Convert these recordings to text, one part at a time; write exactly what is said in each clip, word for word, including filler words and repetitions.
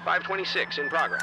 five twenty-six in progress.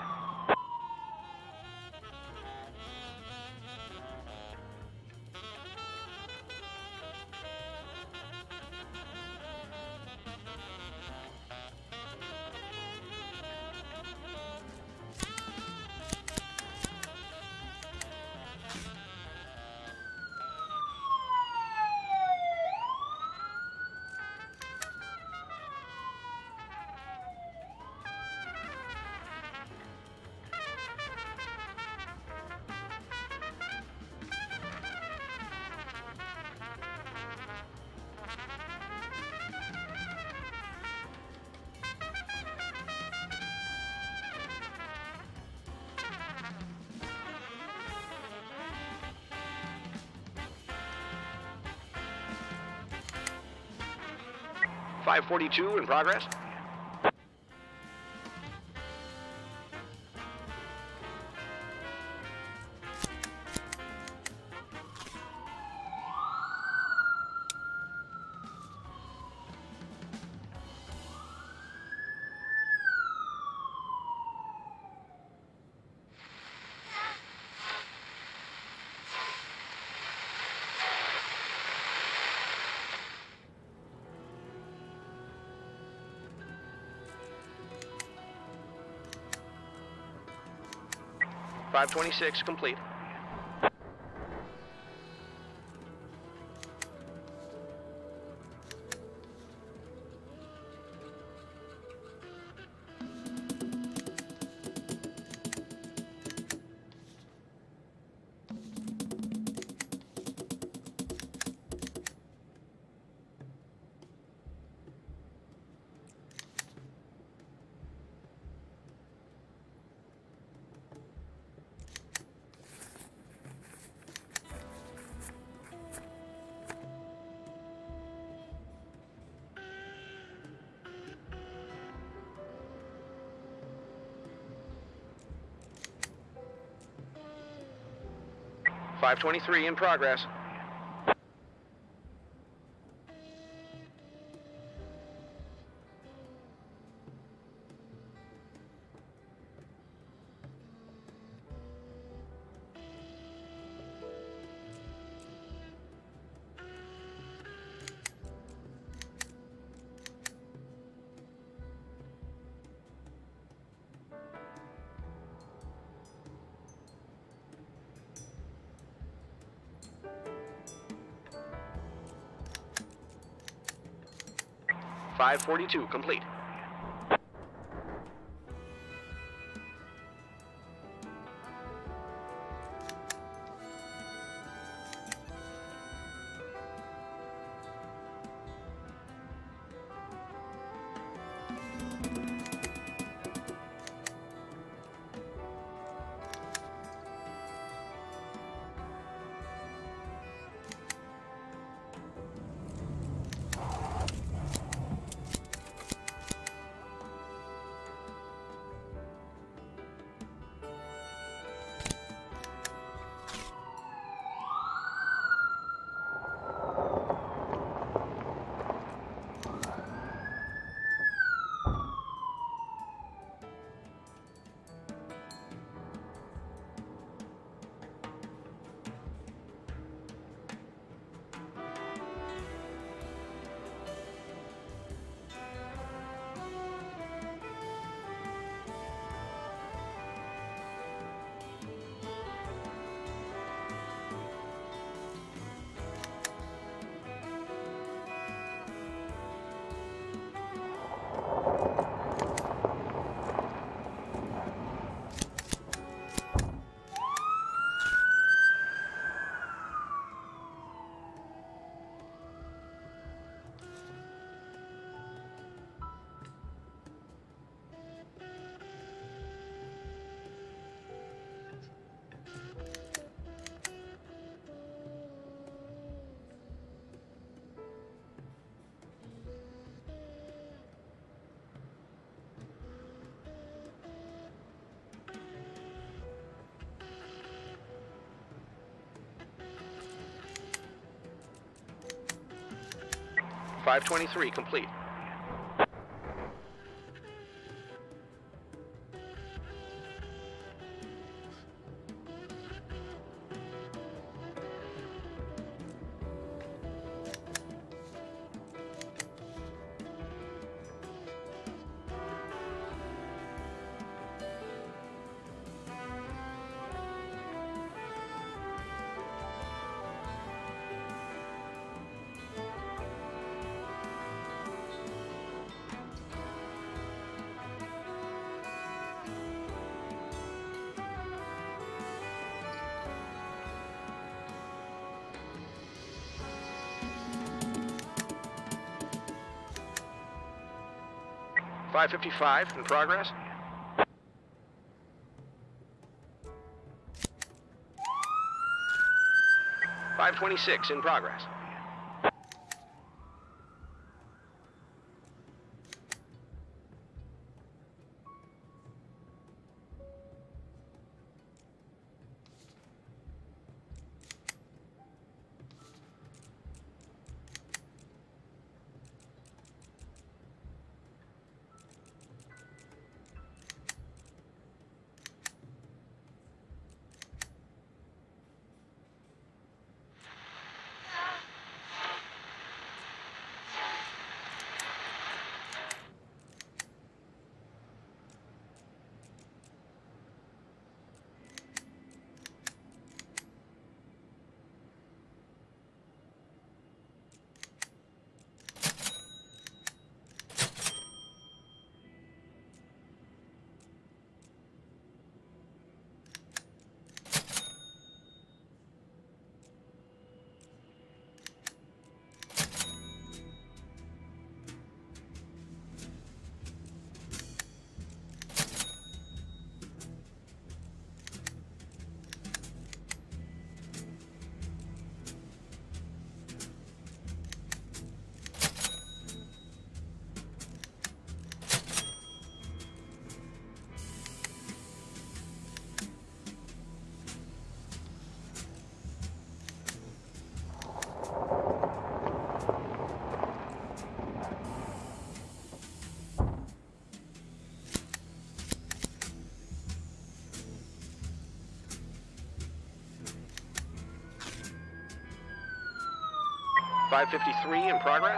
five forty-two in progress. five twenty-six complete. five twenty-three in progress. five forty-two complete. five twenty-three complete. five fifty-five in progress. five twenty-six in progress. five fifty-three in progress.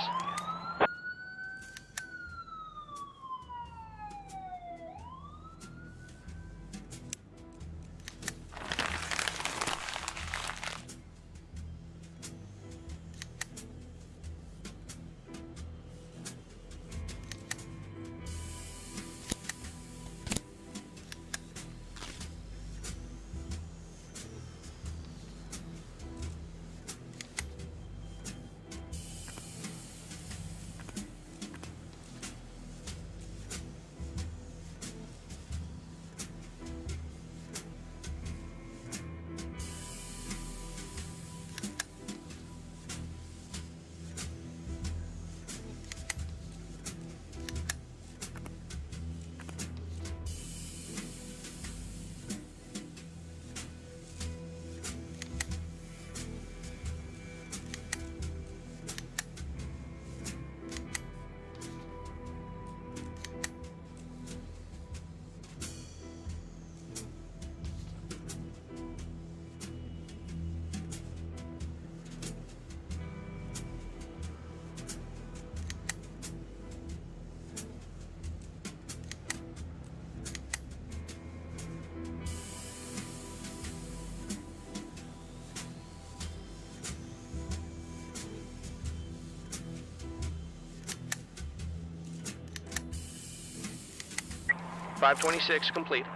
five twenty-six complete.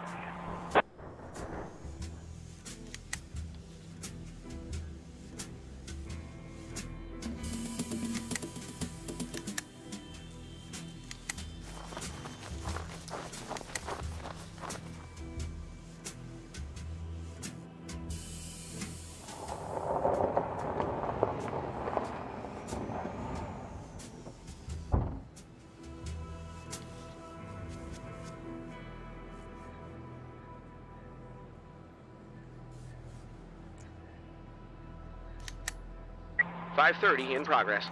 five thirty in progress.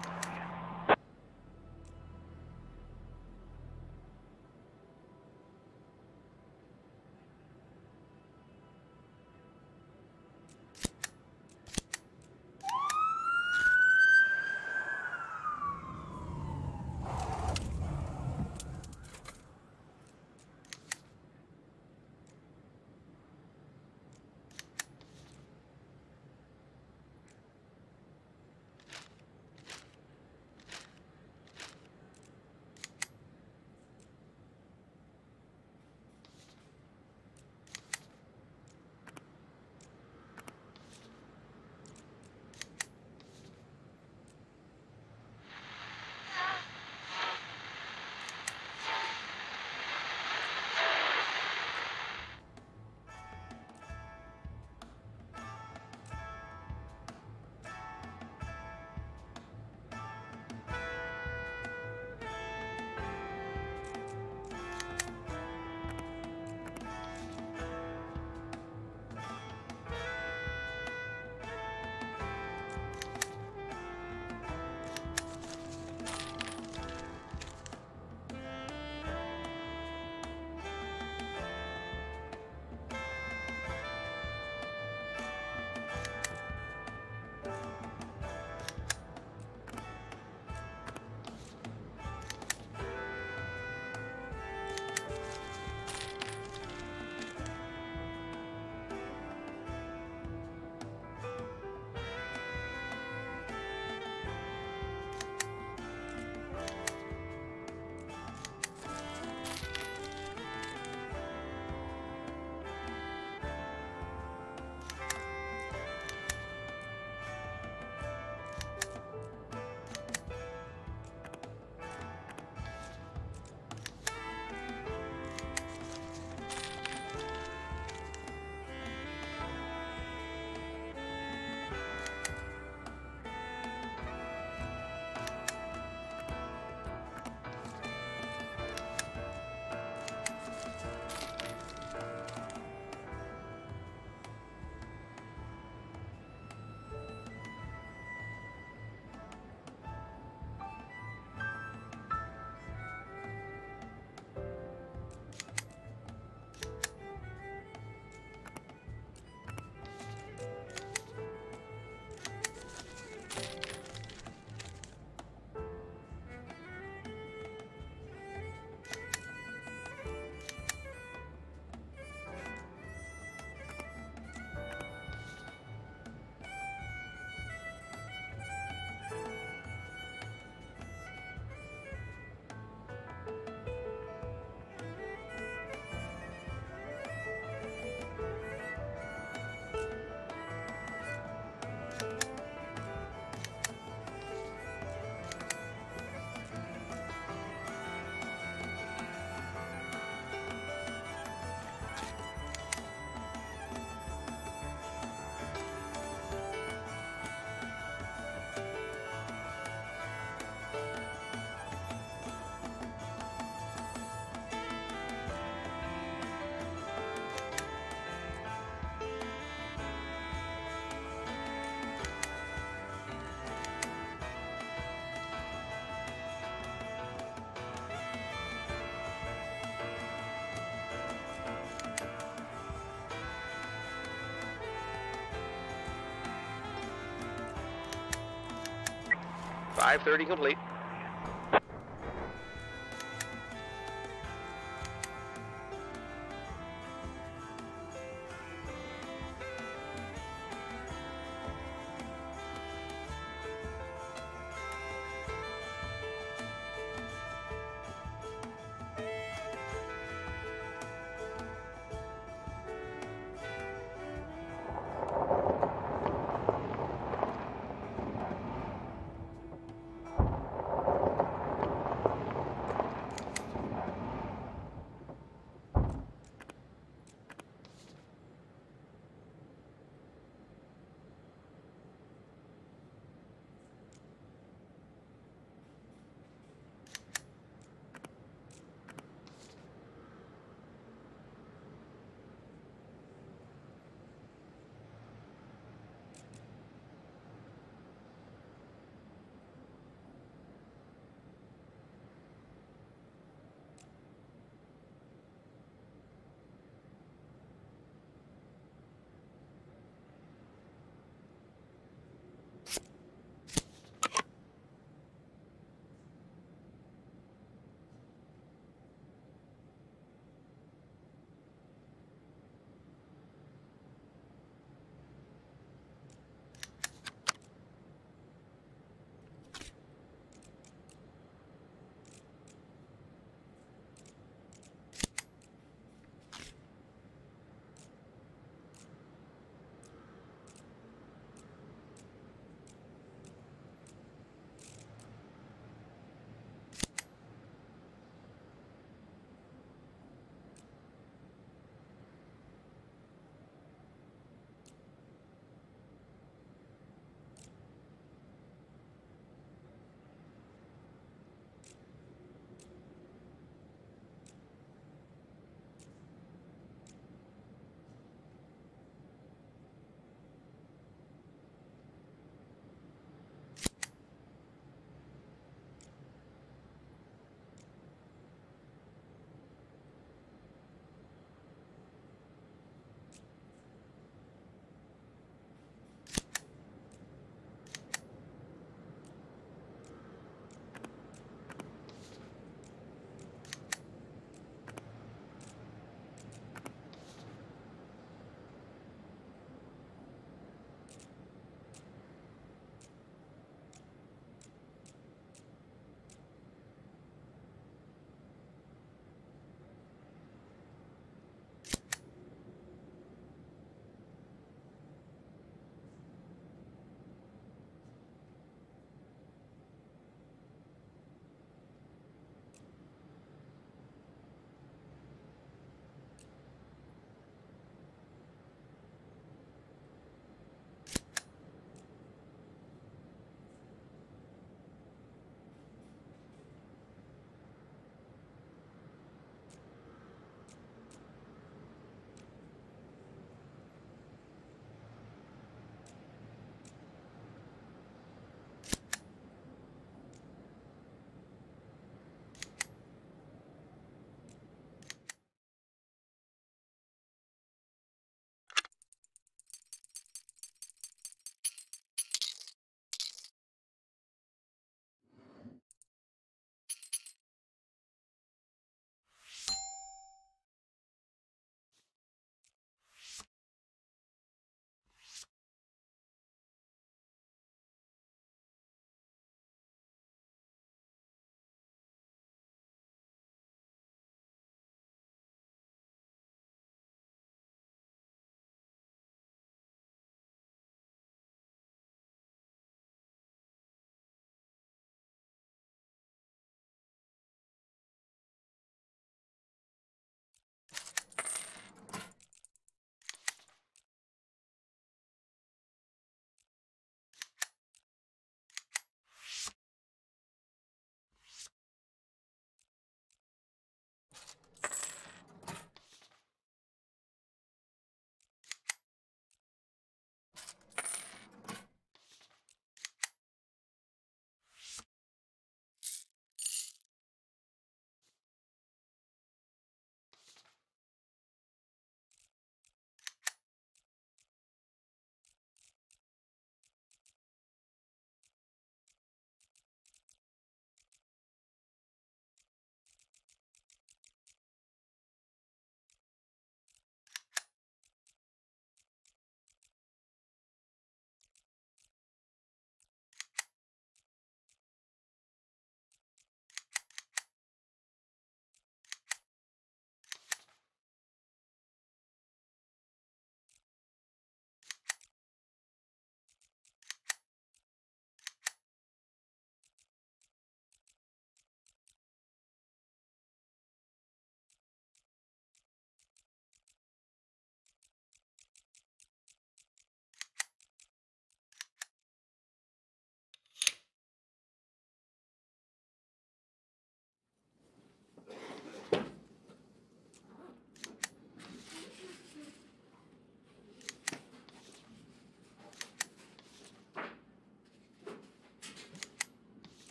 five thirty complete.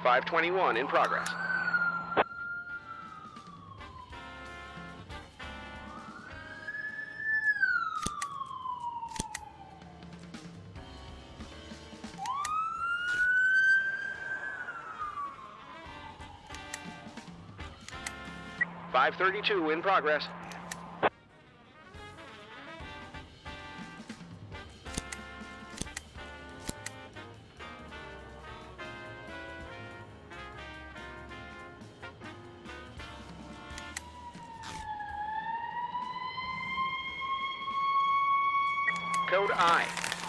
five twenty-one in progress. five thirty-two in progress. Code I.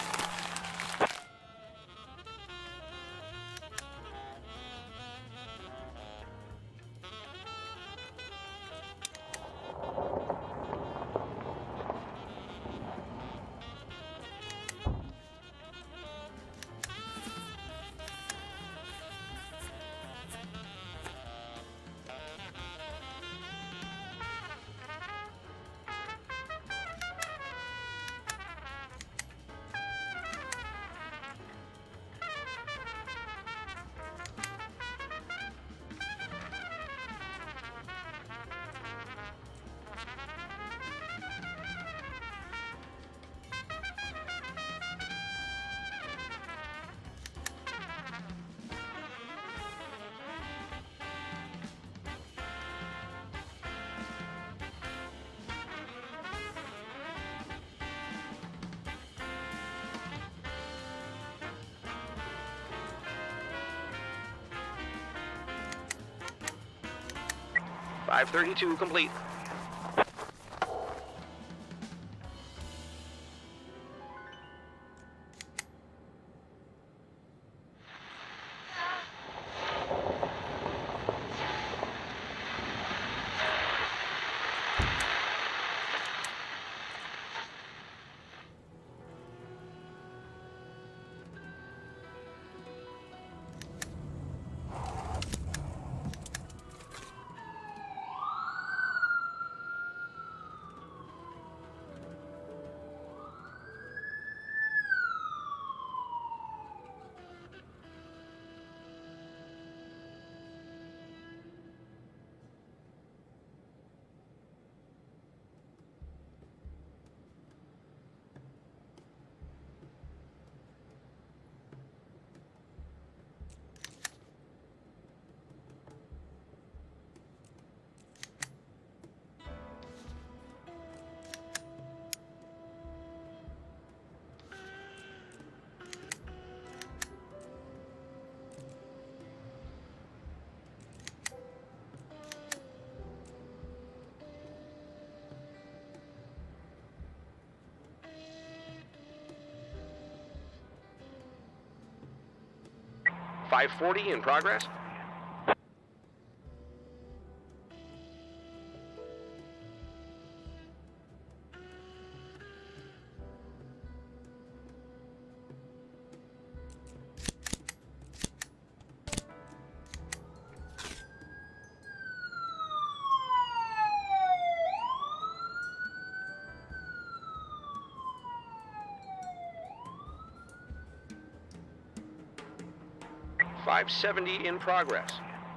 five thirty-two complete. five forty in progress. five seventy in progress.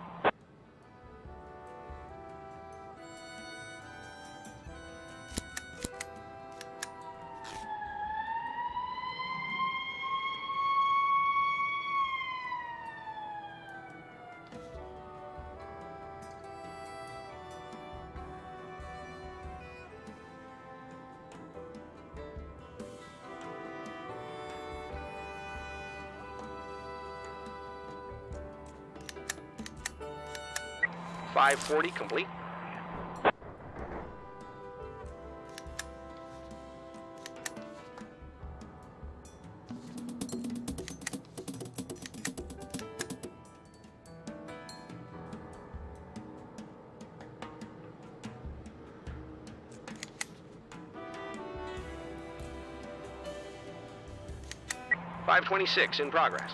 five forty complete. five twenty-six in progress.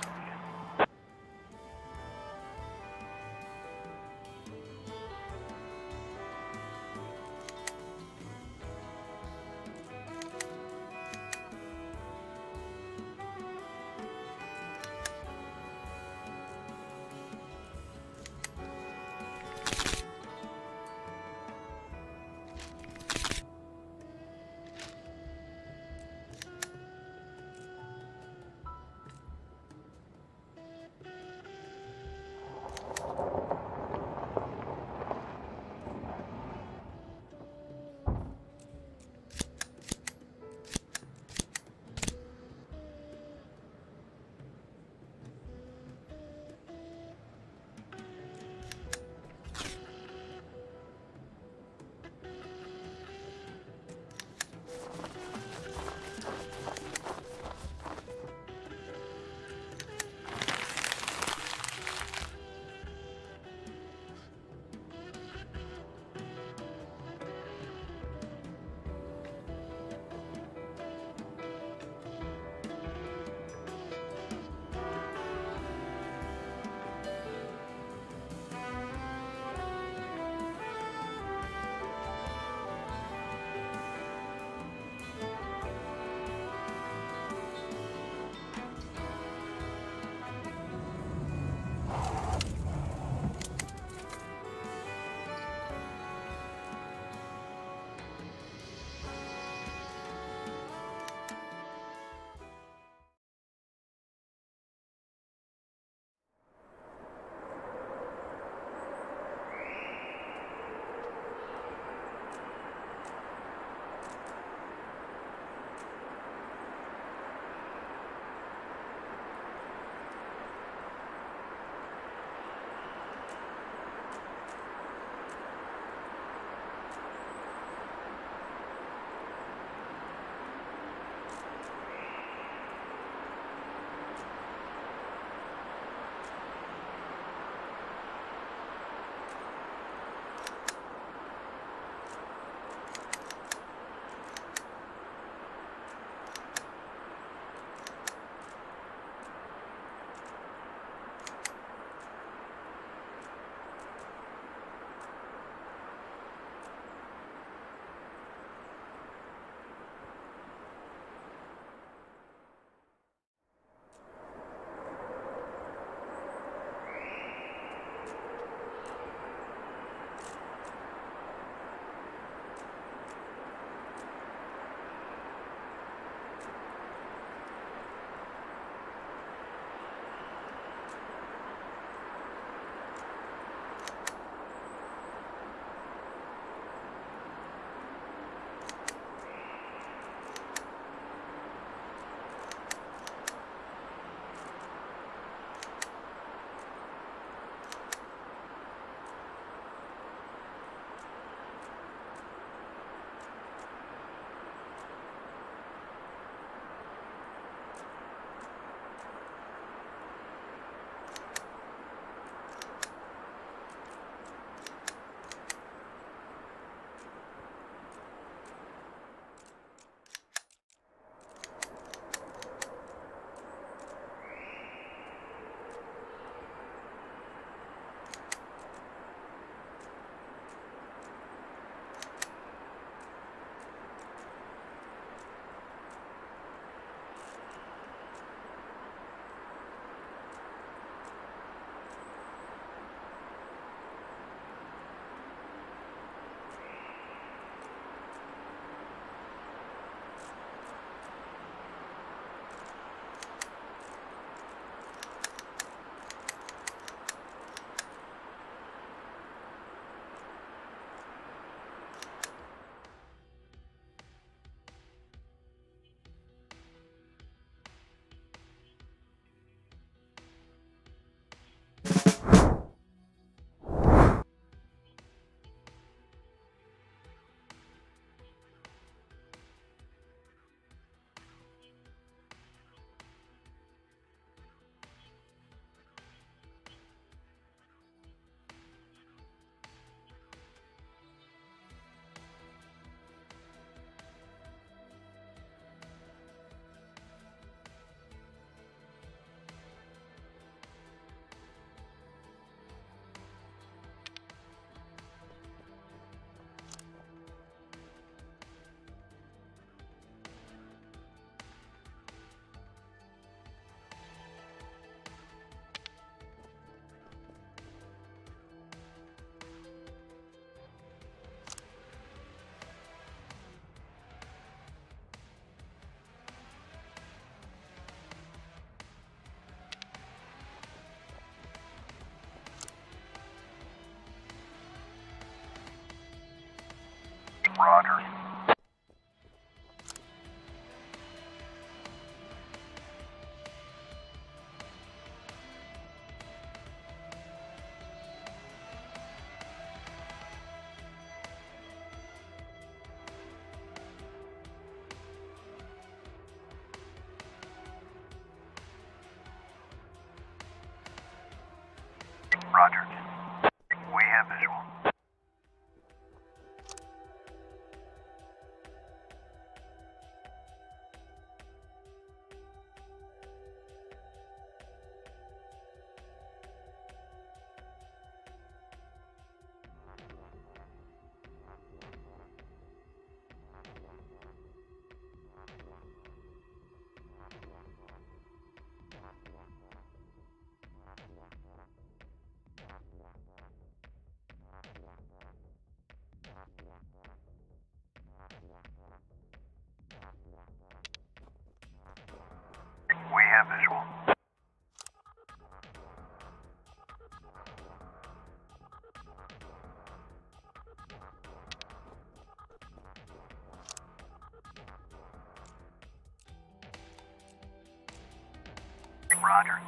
Roger.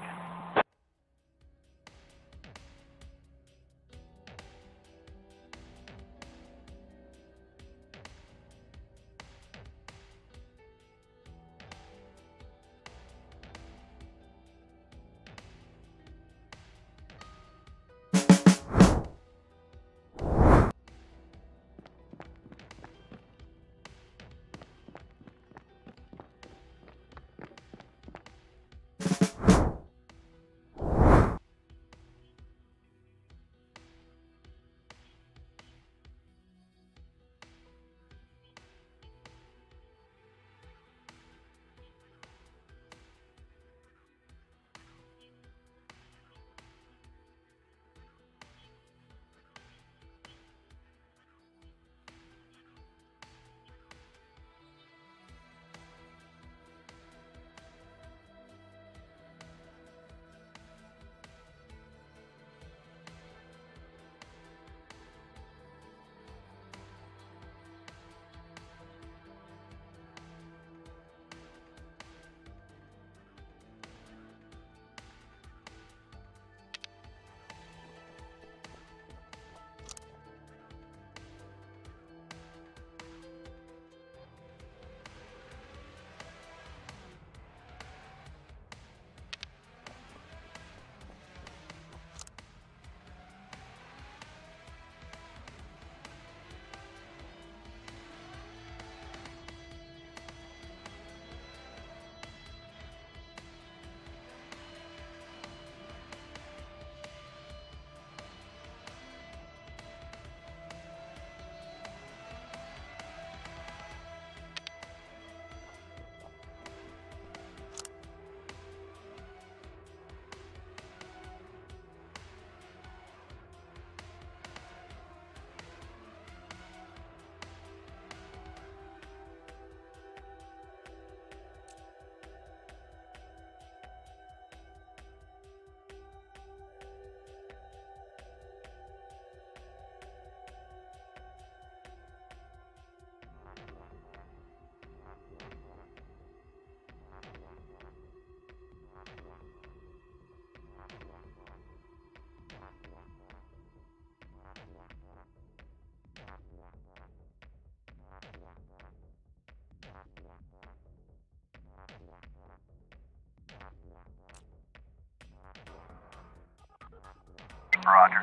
Roger.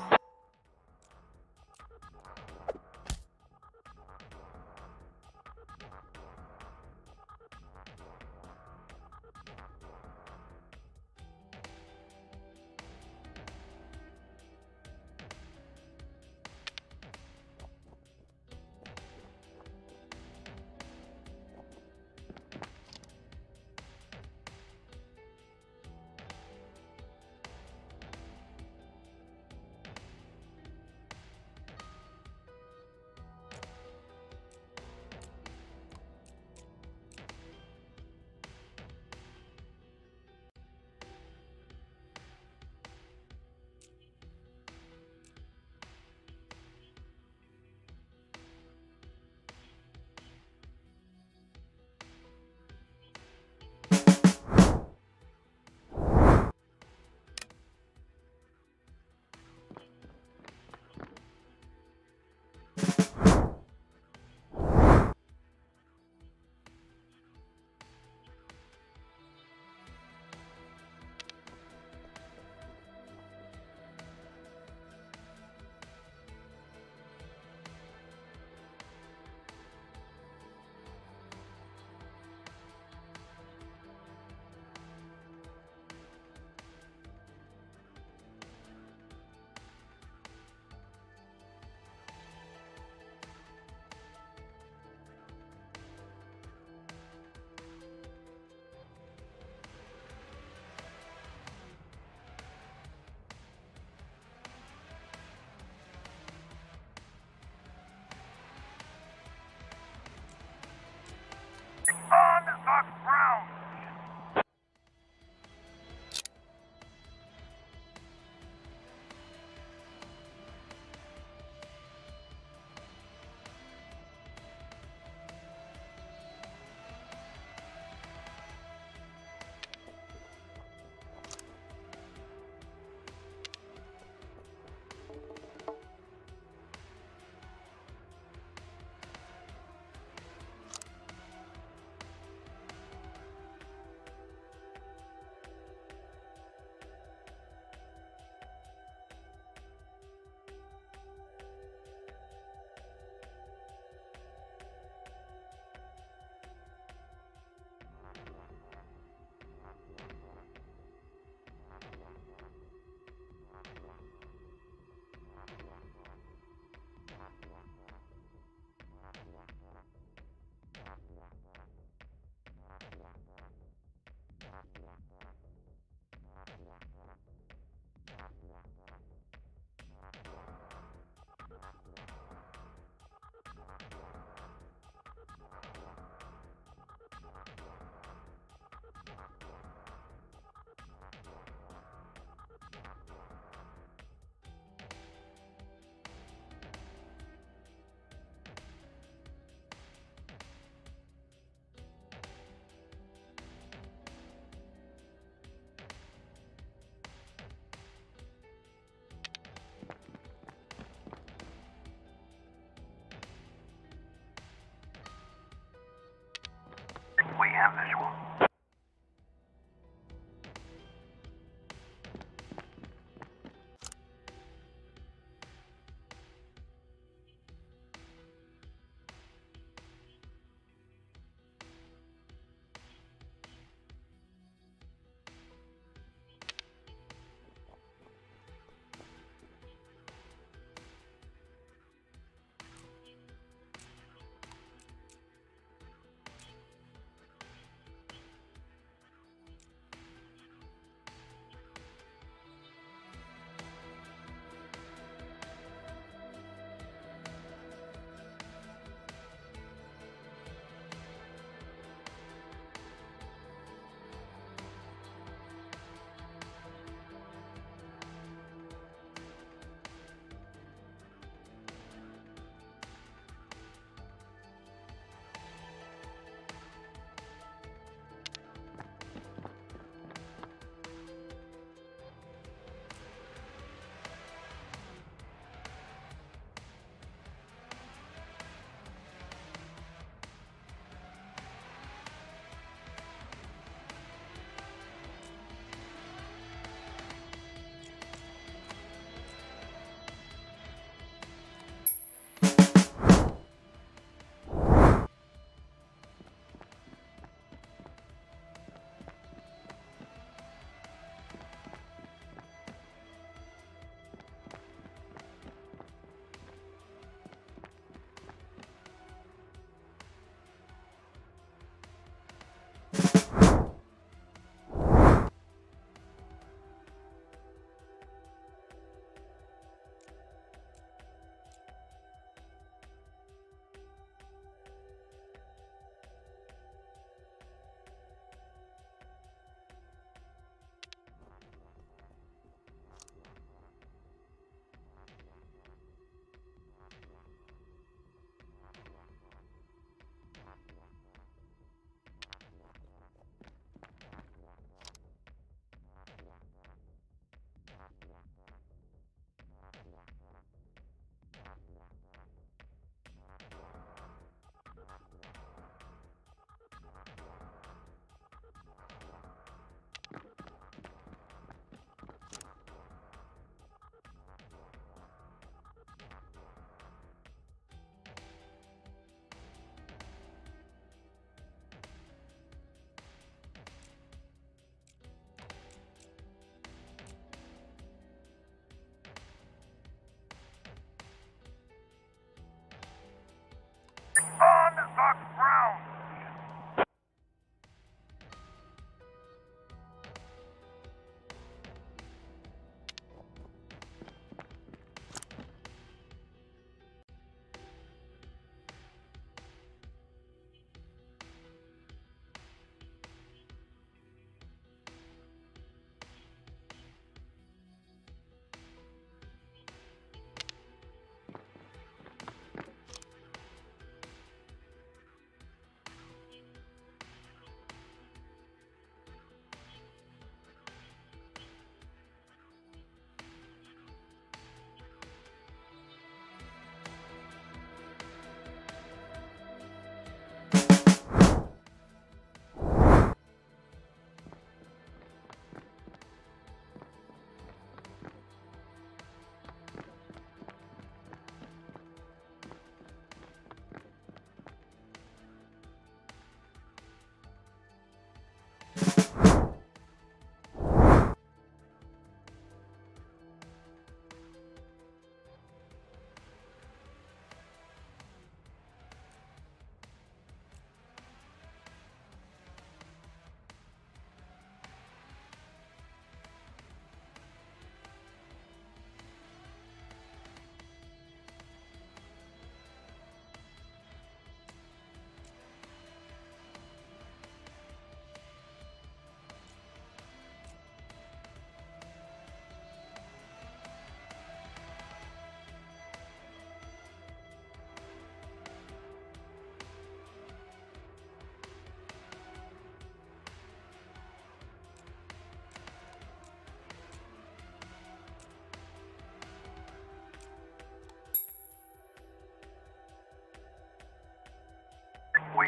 On the ground!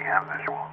have visual.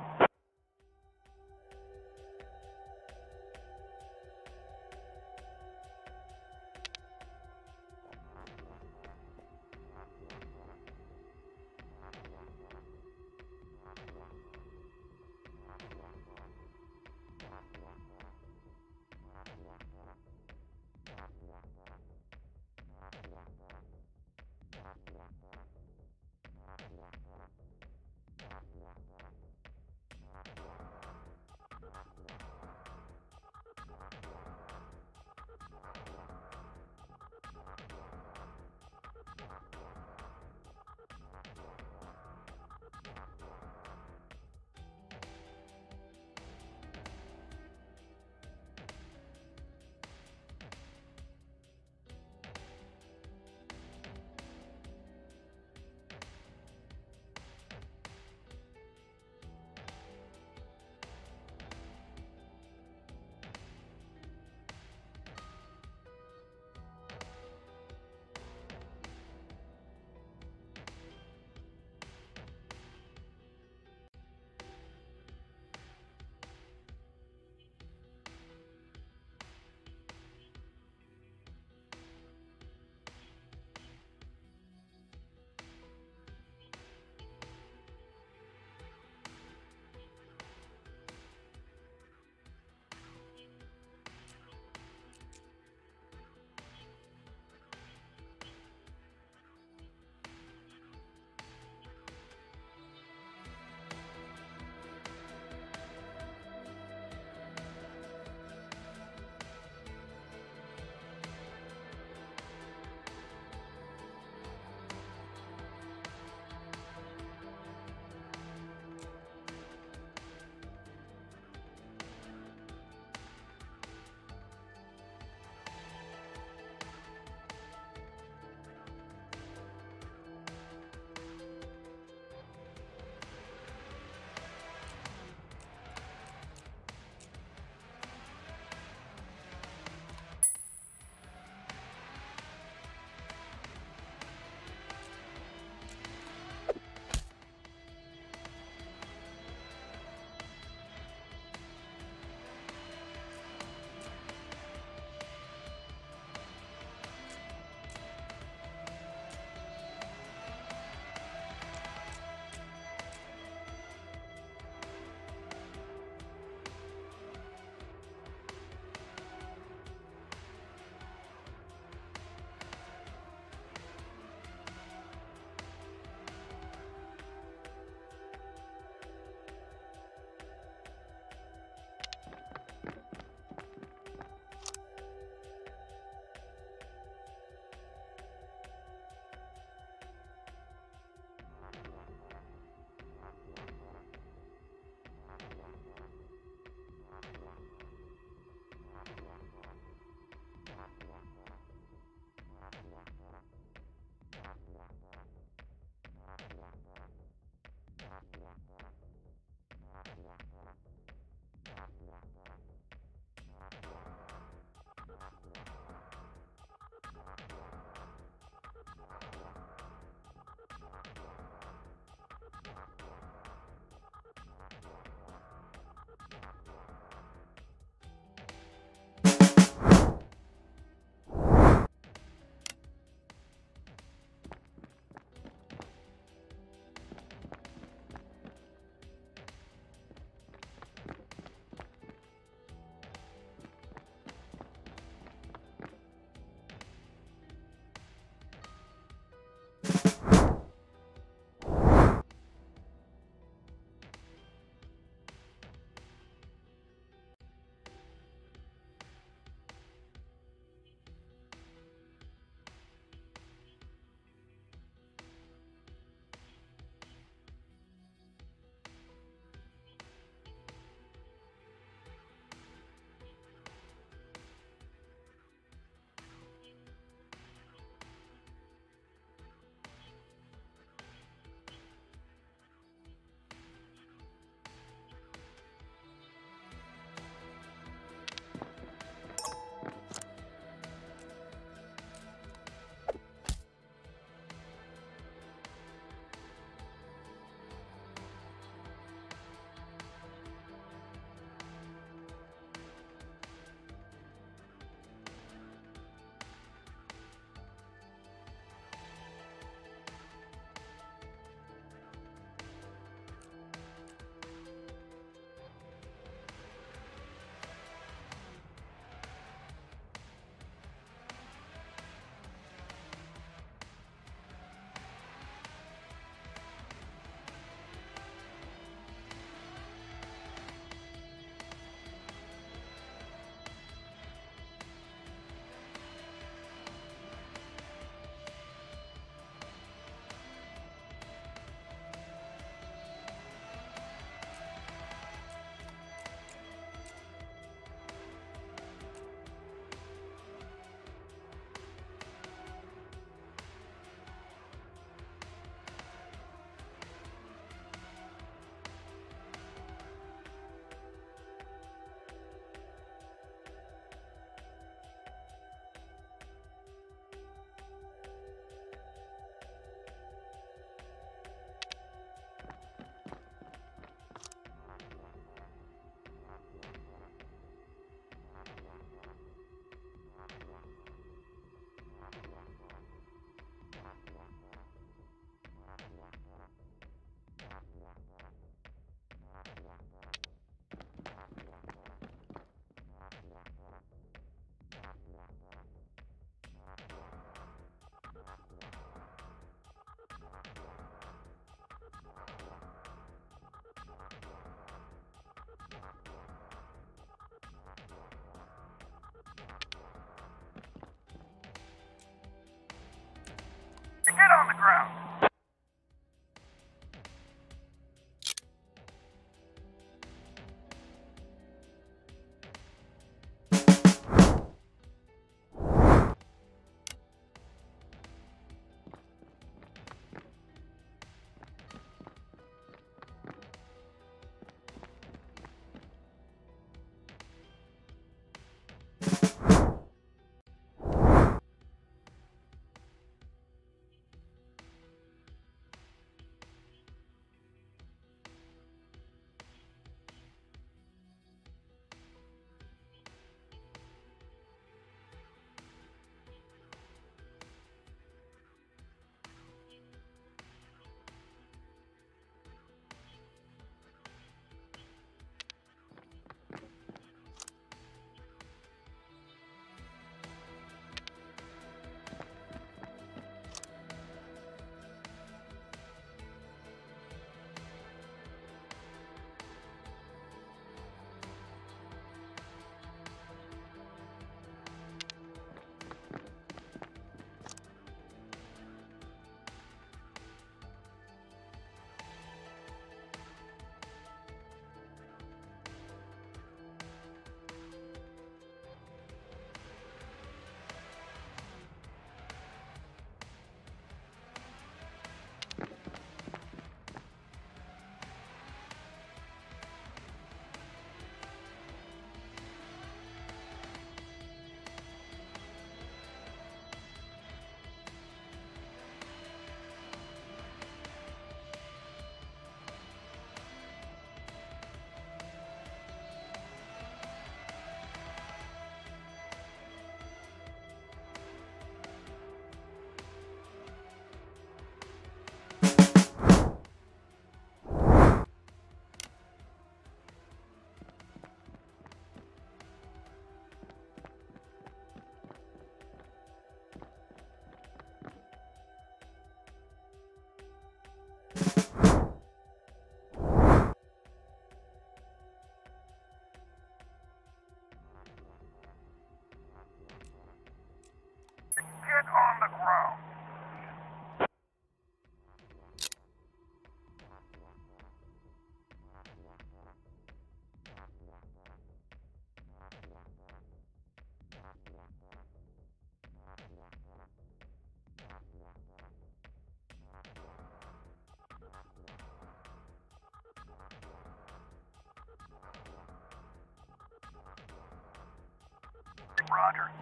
Roger.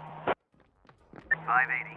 five eighty.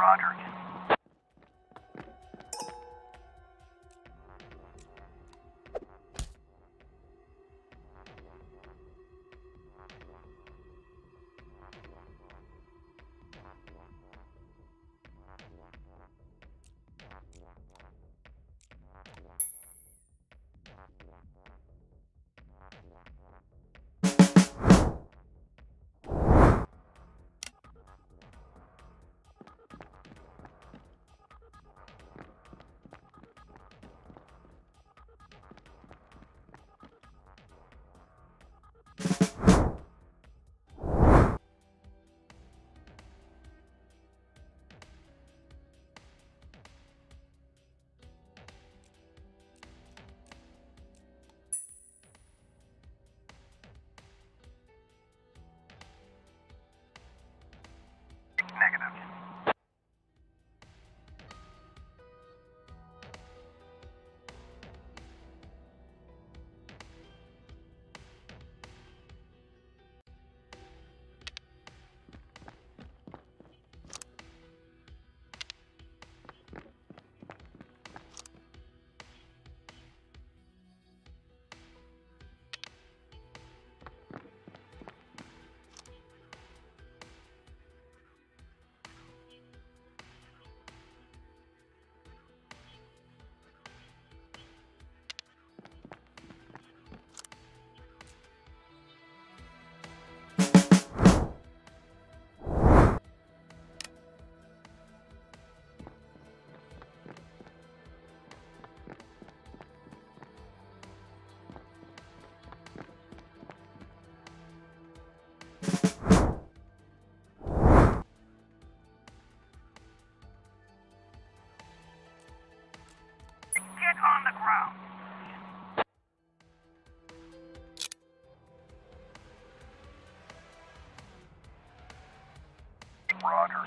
Roger. Negative. Get on the ground. Roger.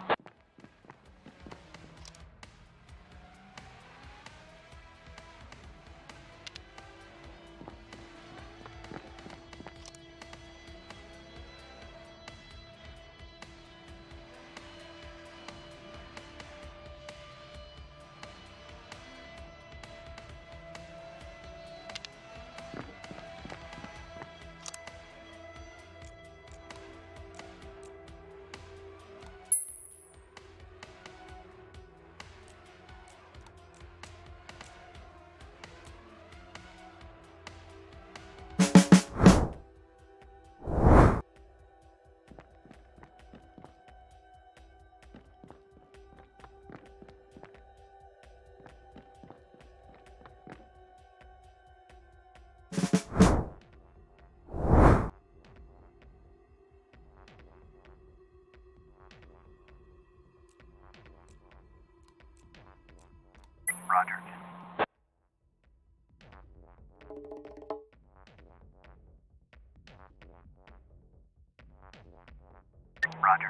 Roger. Roger.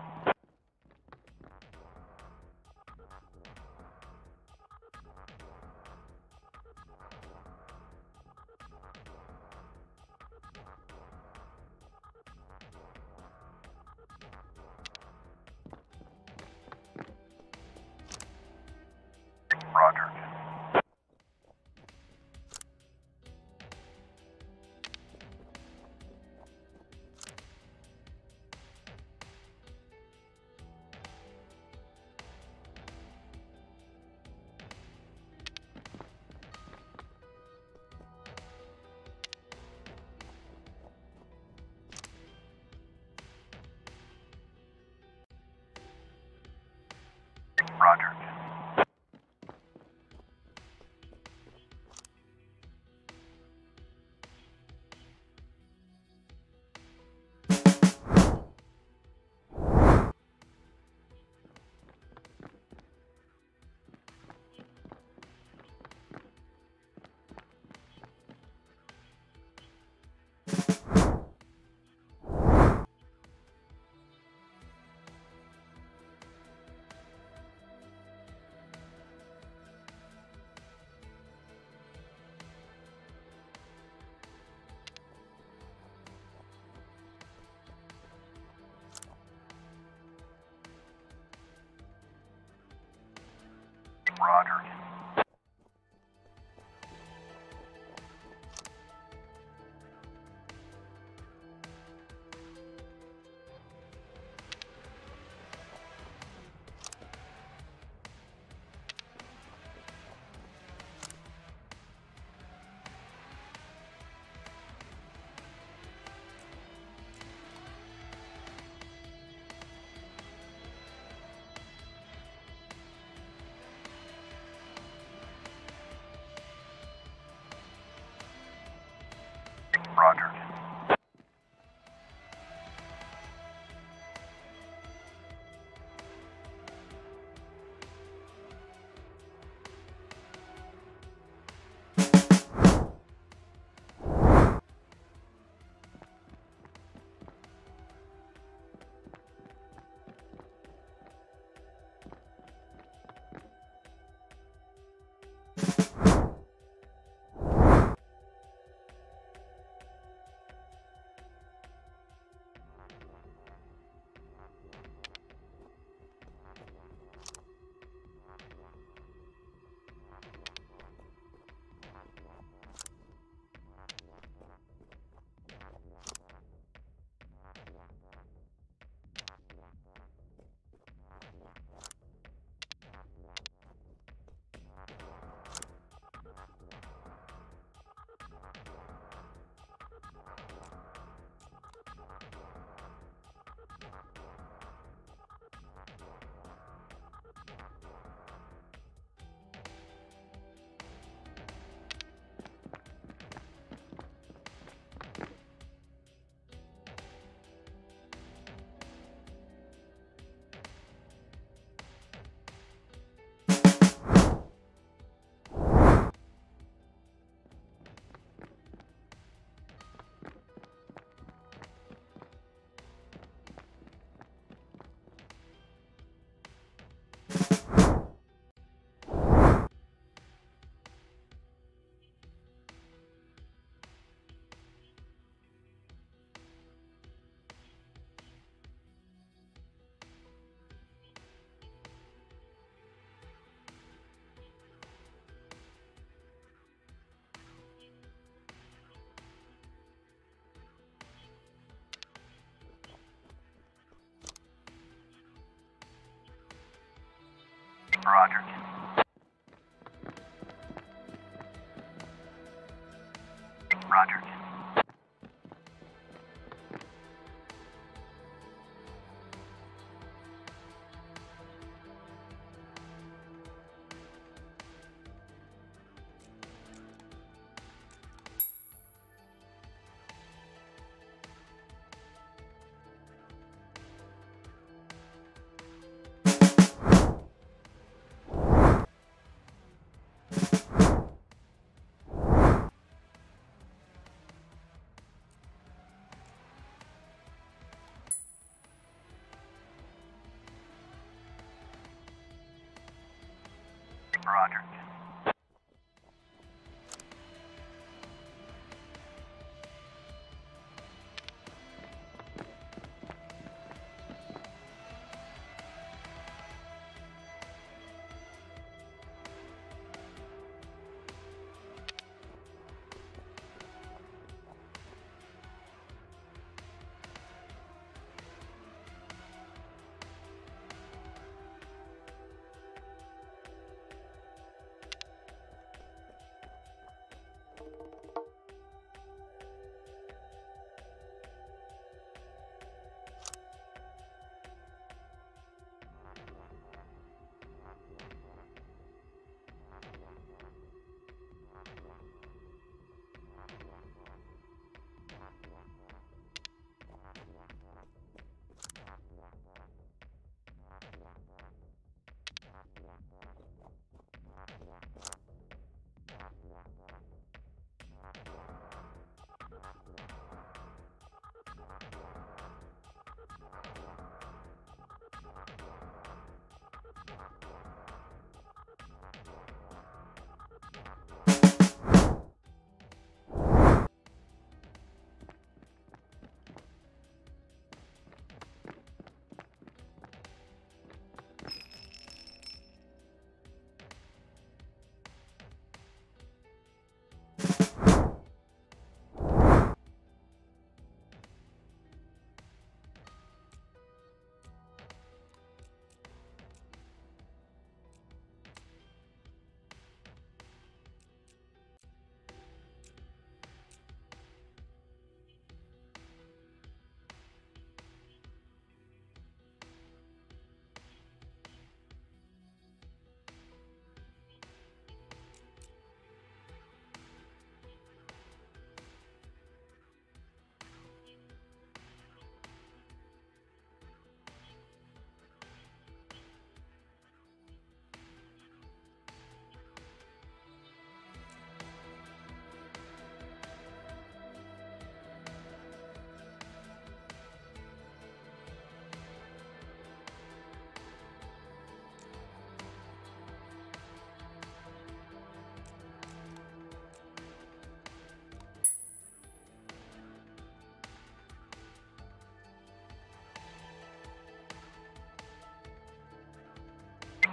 Roger. Roger. Roger. Roger. Roger.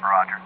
Roger.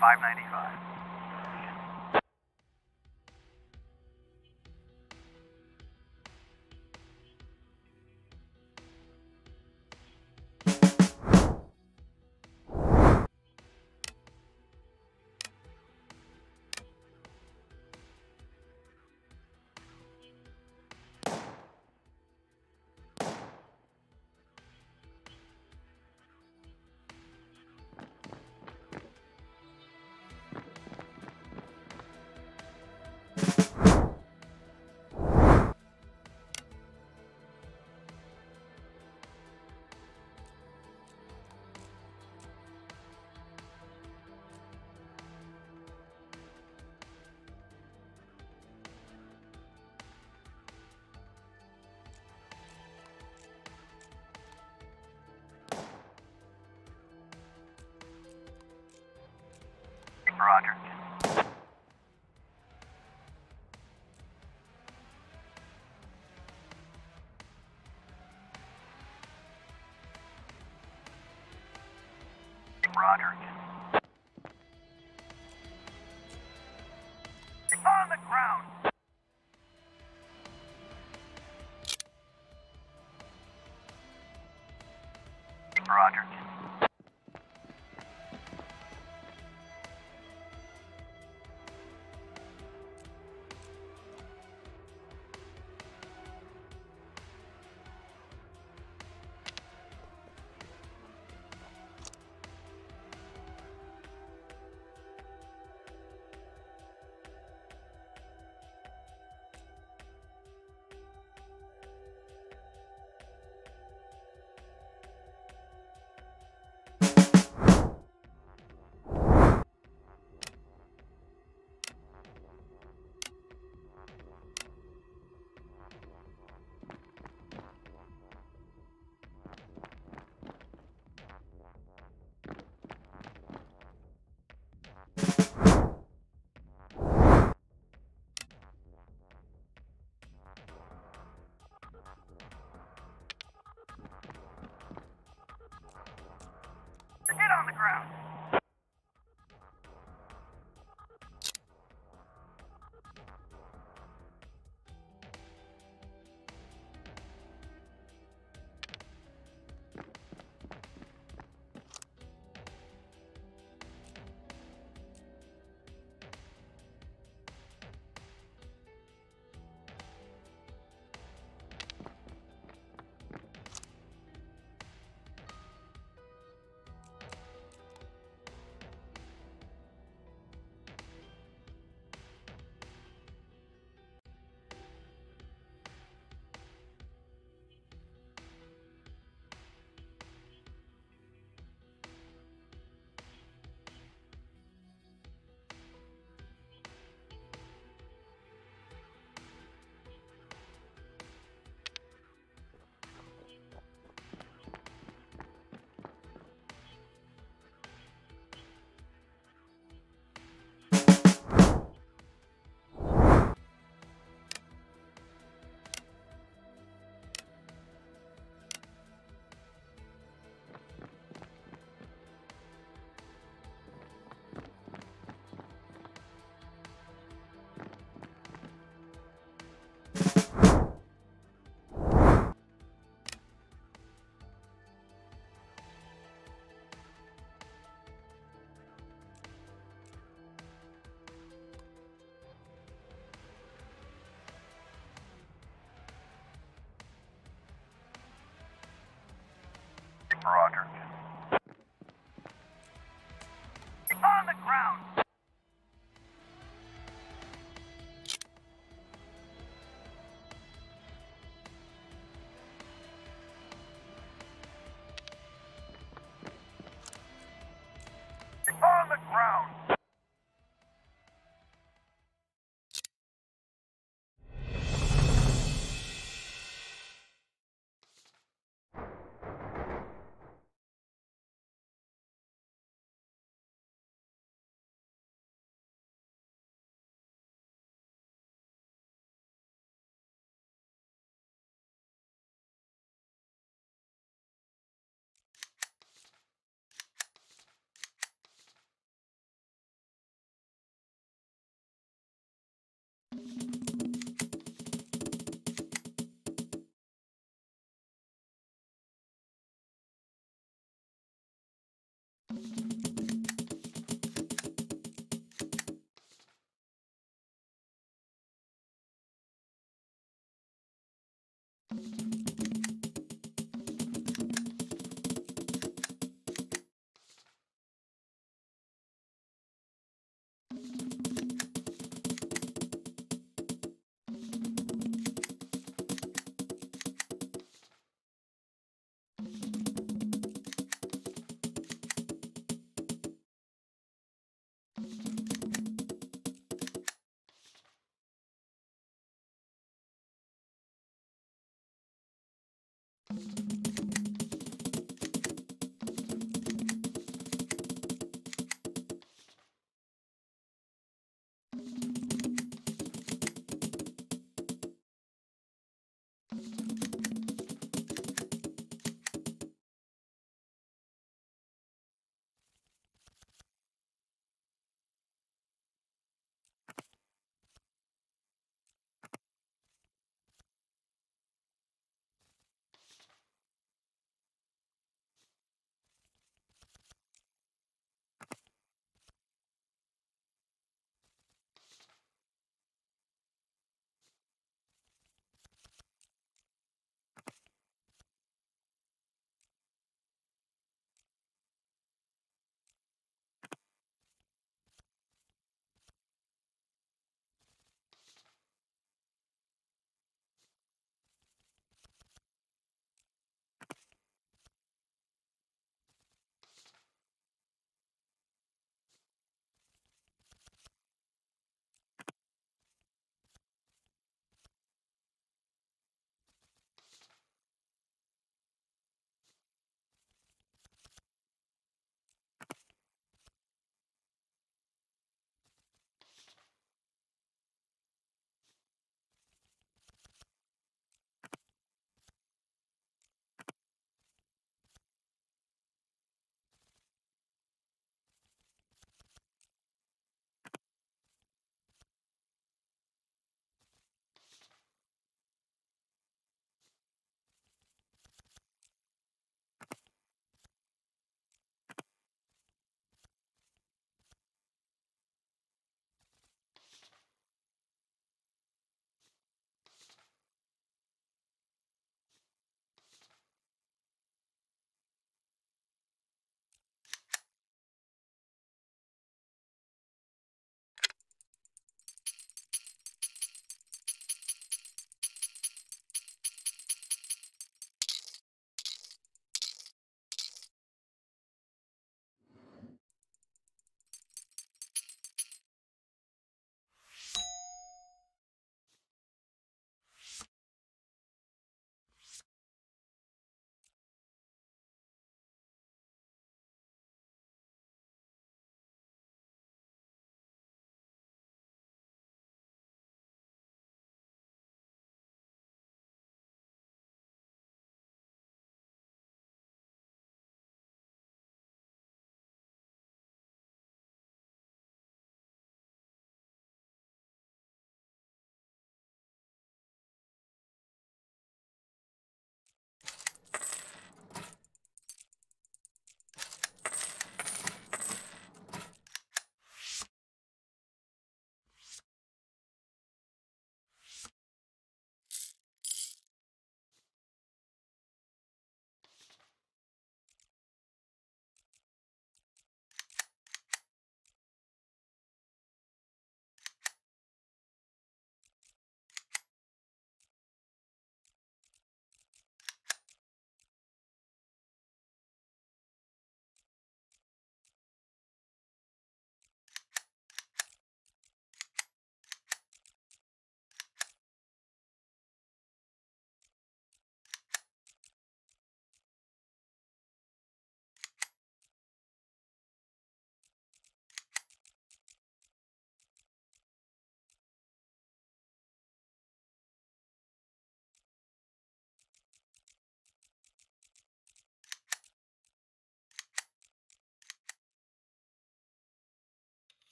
five ninety-five. Roger. Roger. On the ground. Roger.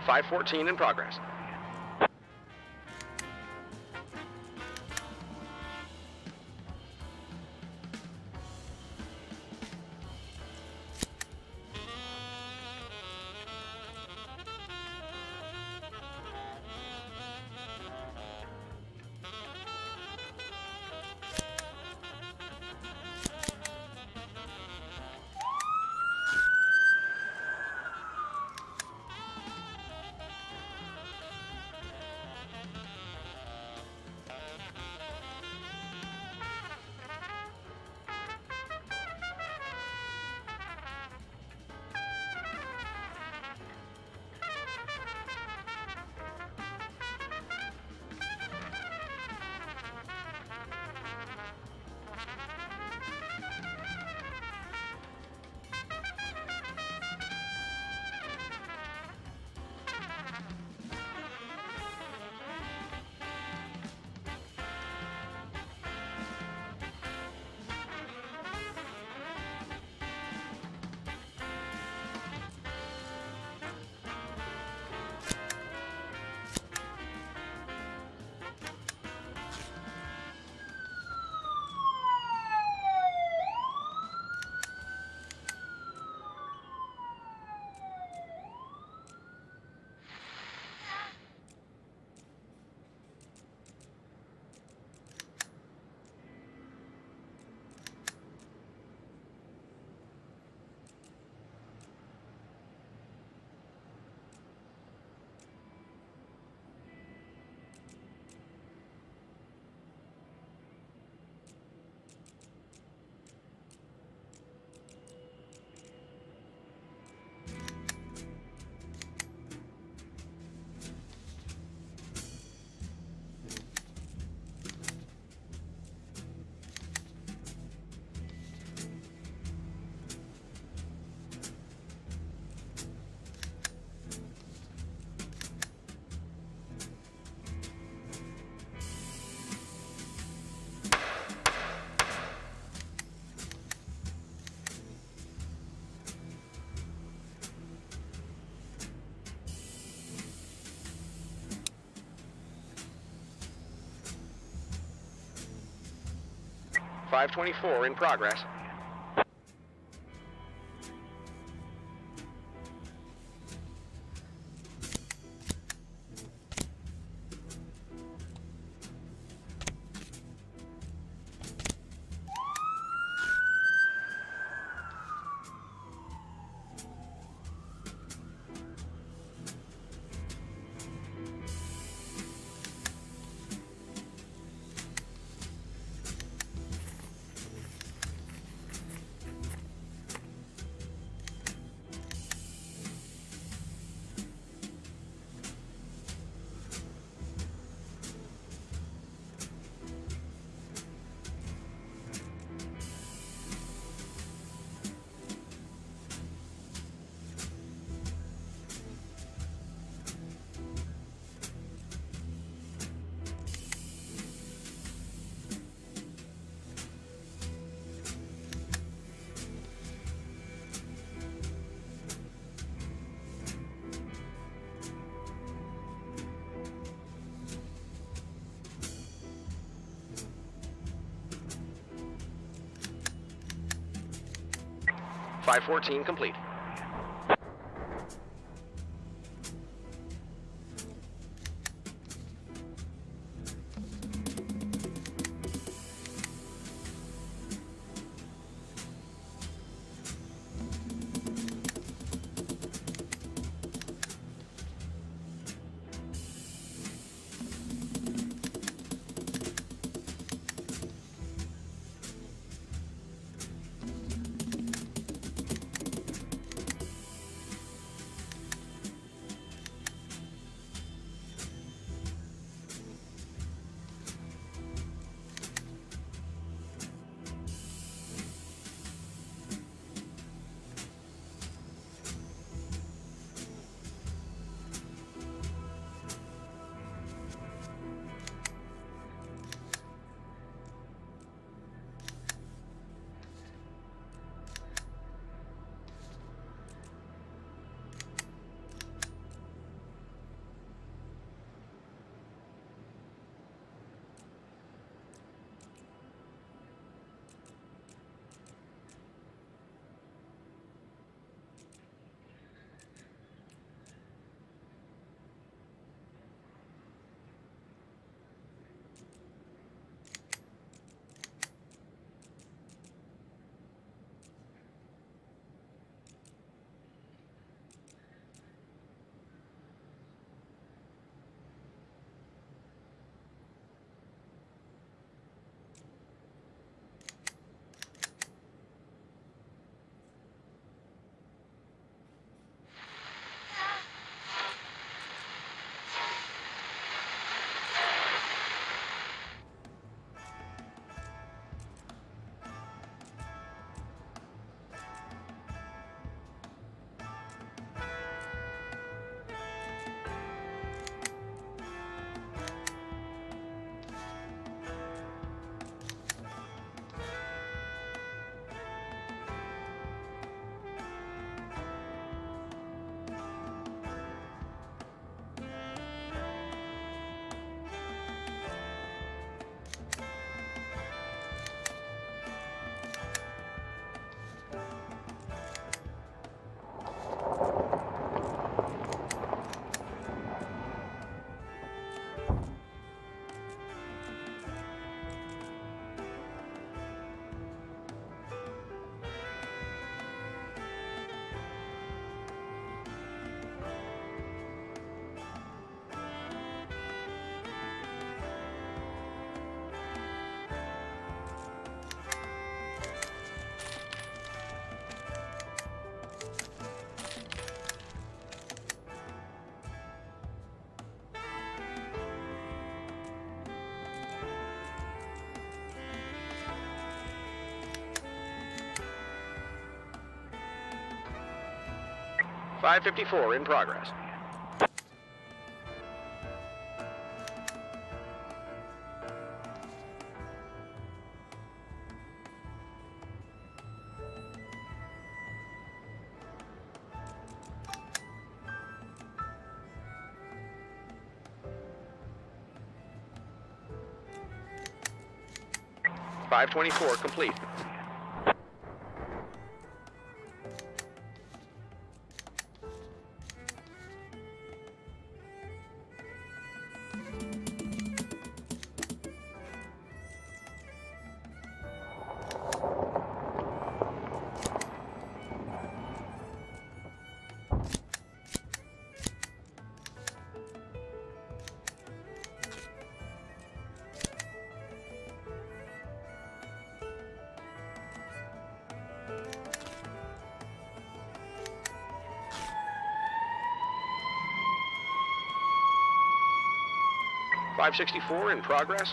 five fourteen in progress. five twenty-four in progress. five fourteen complete. five fifty-four in progress. five twenty-four complete. five sixty-four in progress.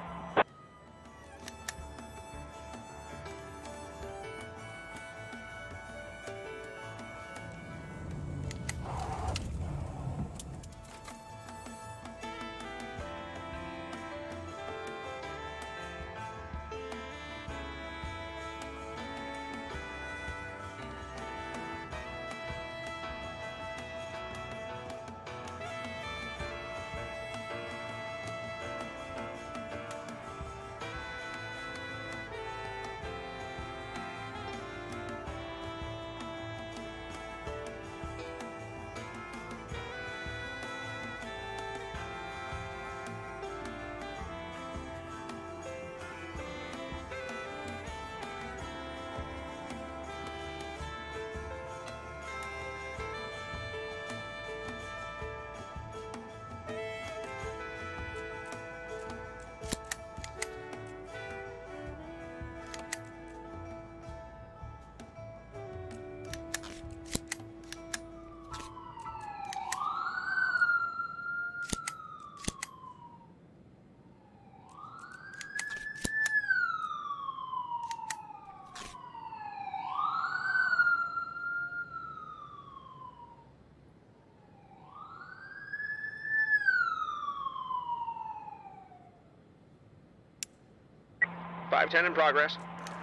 five ten in progress.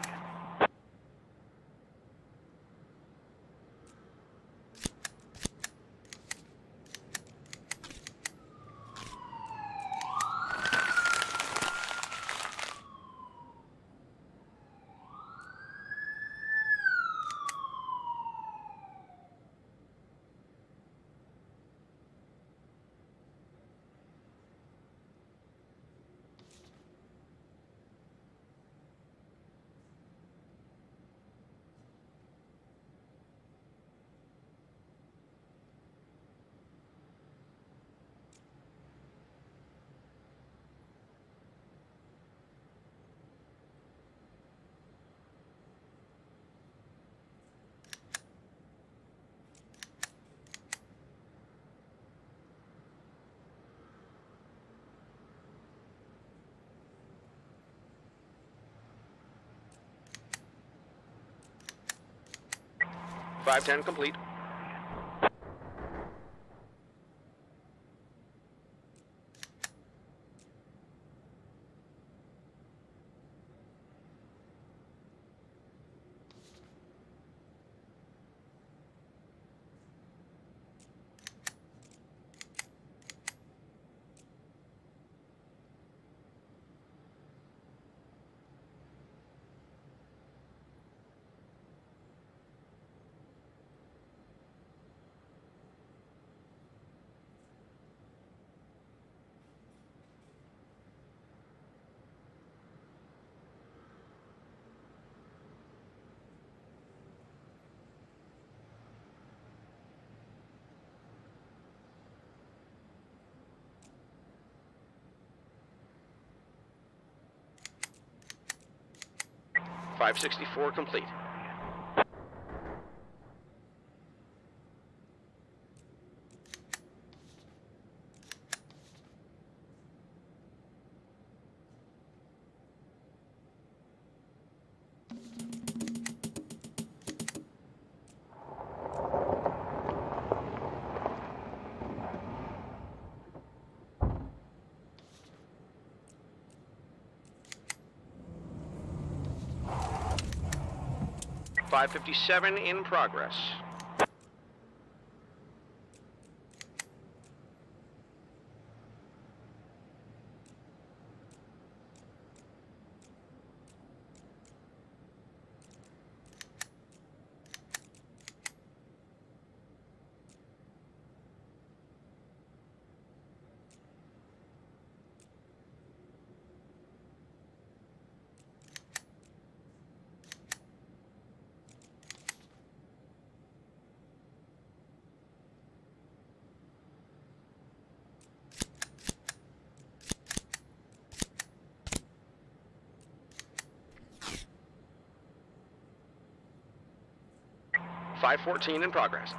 five ten complete. five sixty-four complete. five fifty-seven in progress. five fourteen in progress.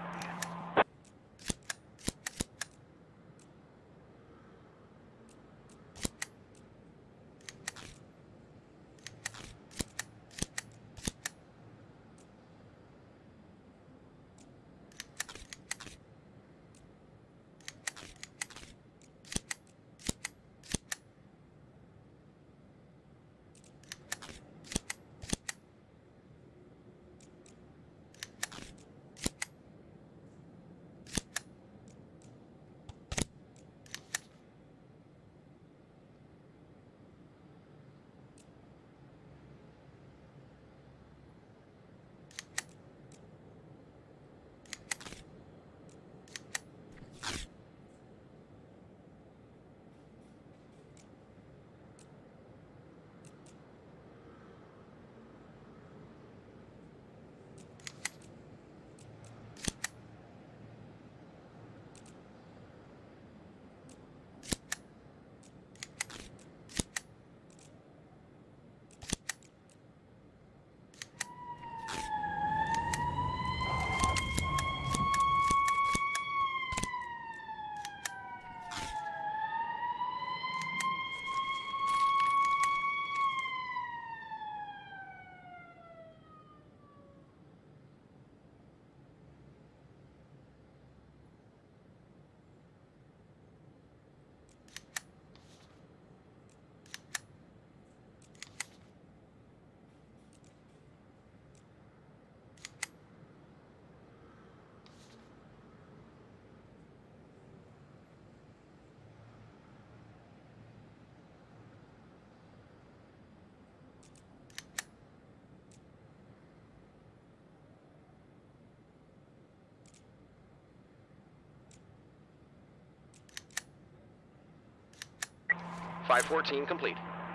five fourteen complete.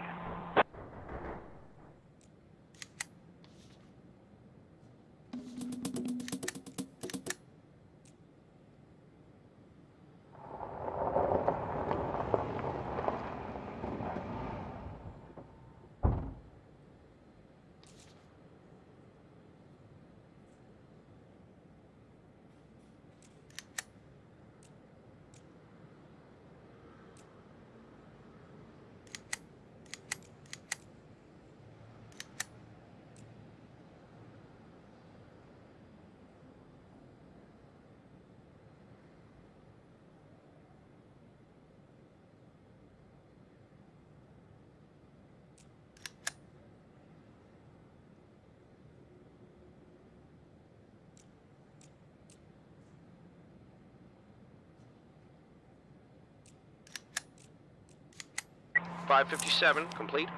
five fifty-seven complete.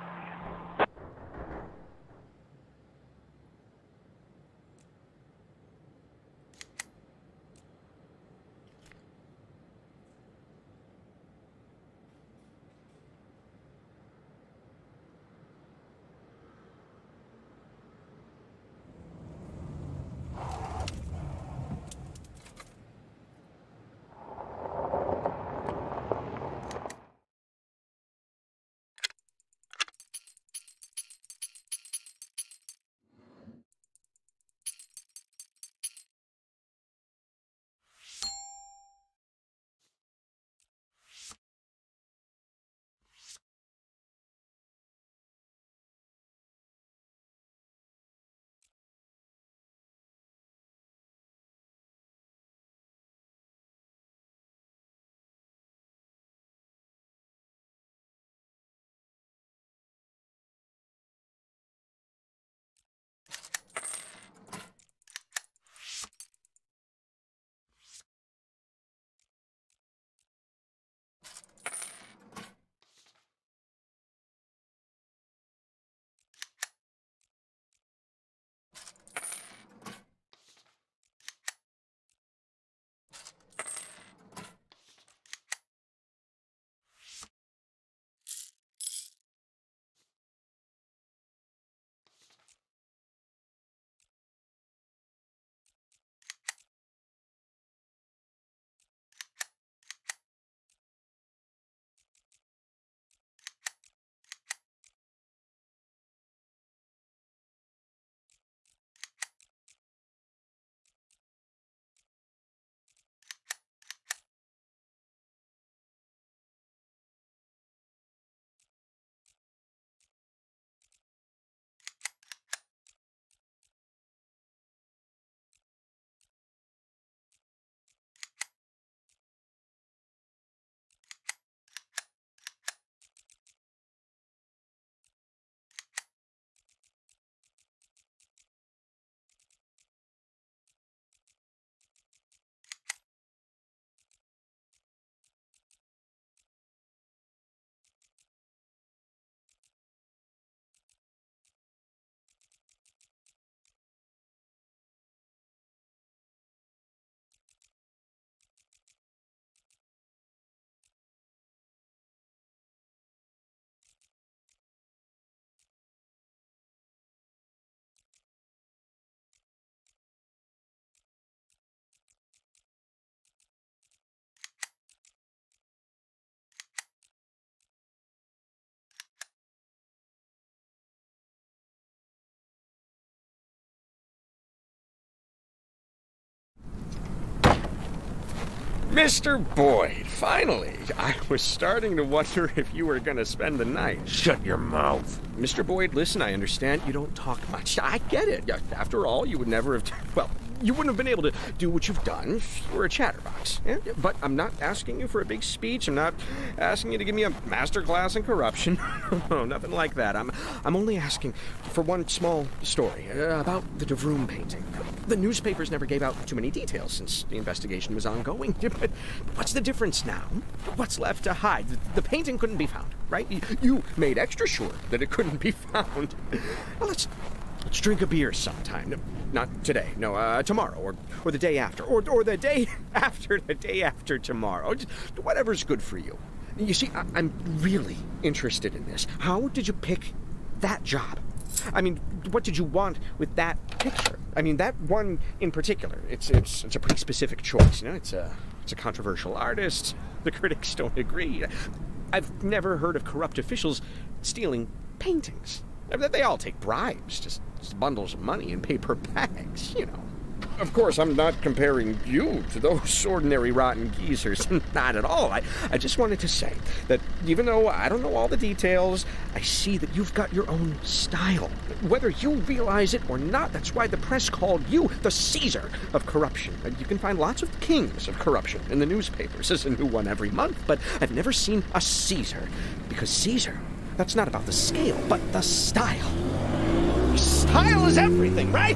Mister Boyd, finally. I was starting to wonder if you were going to spend the night. Shut your mouth. Mister Boyd, listen, I understand you don't talk much. I get it. After all, you would never have... Well, you wouldn't have been able to do what you've done if you were a chatterbox. Yeah? But I'm not asking you for a big speech. I'm not asking you to give me a master class in corruption. No, nothing like that. I'm I'm only asking for one small story uh, about the DeVroom painting. The newspapers never gave out too many details since the investigation was ongoing. But what's the difference now? What's left to hide? The painting couldn't be found, right? You made extra sure that it couldn't be found. Well, let's... Let's drink a beer sometime. No, not today. No, uh, tomorrow, or or the day after, or or the day after the day after tomorrow. Just whatever's good for you. You see, I, I'm really interested in this. How did you pick that job? I mean, what did you want with that picture? I mean, that one in particular. It's it's it's a pretty specific choice. You know, it's a it's a controversial artist. The critics don't agree. I've never heard of corrupt officials stealing paintings. They all take bribes, just, just bundles of money in paper bags, you know. Of course, I'm not comparing you to those ordinary rotten geezers. Not at all. I, I just wanted to say that even though I don't know all the details, I see that you've got your own style. Whether you realize it or not, that's why the press called you the Caesar of corruption. You can find lots of kings of corruption in the newspapers. There's a new one every month, but I've never seen a Caesar. Because Caesar... That's not about the scale, but the style. Style is everything, right?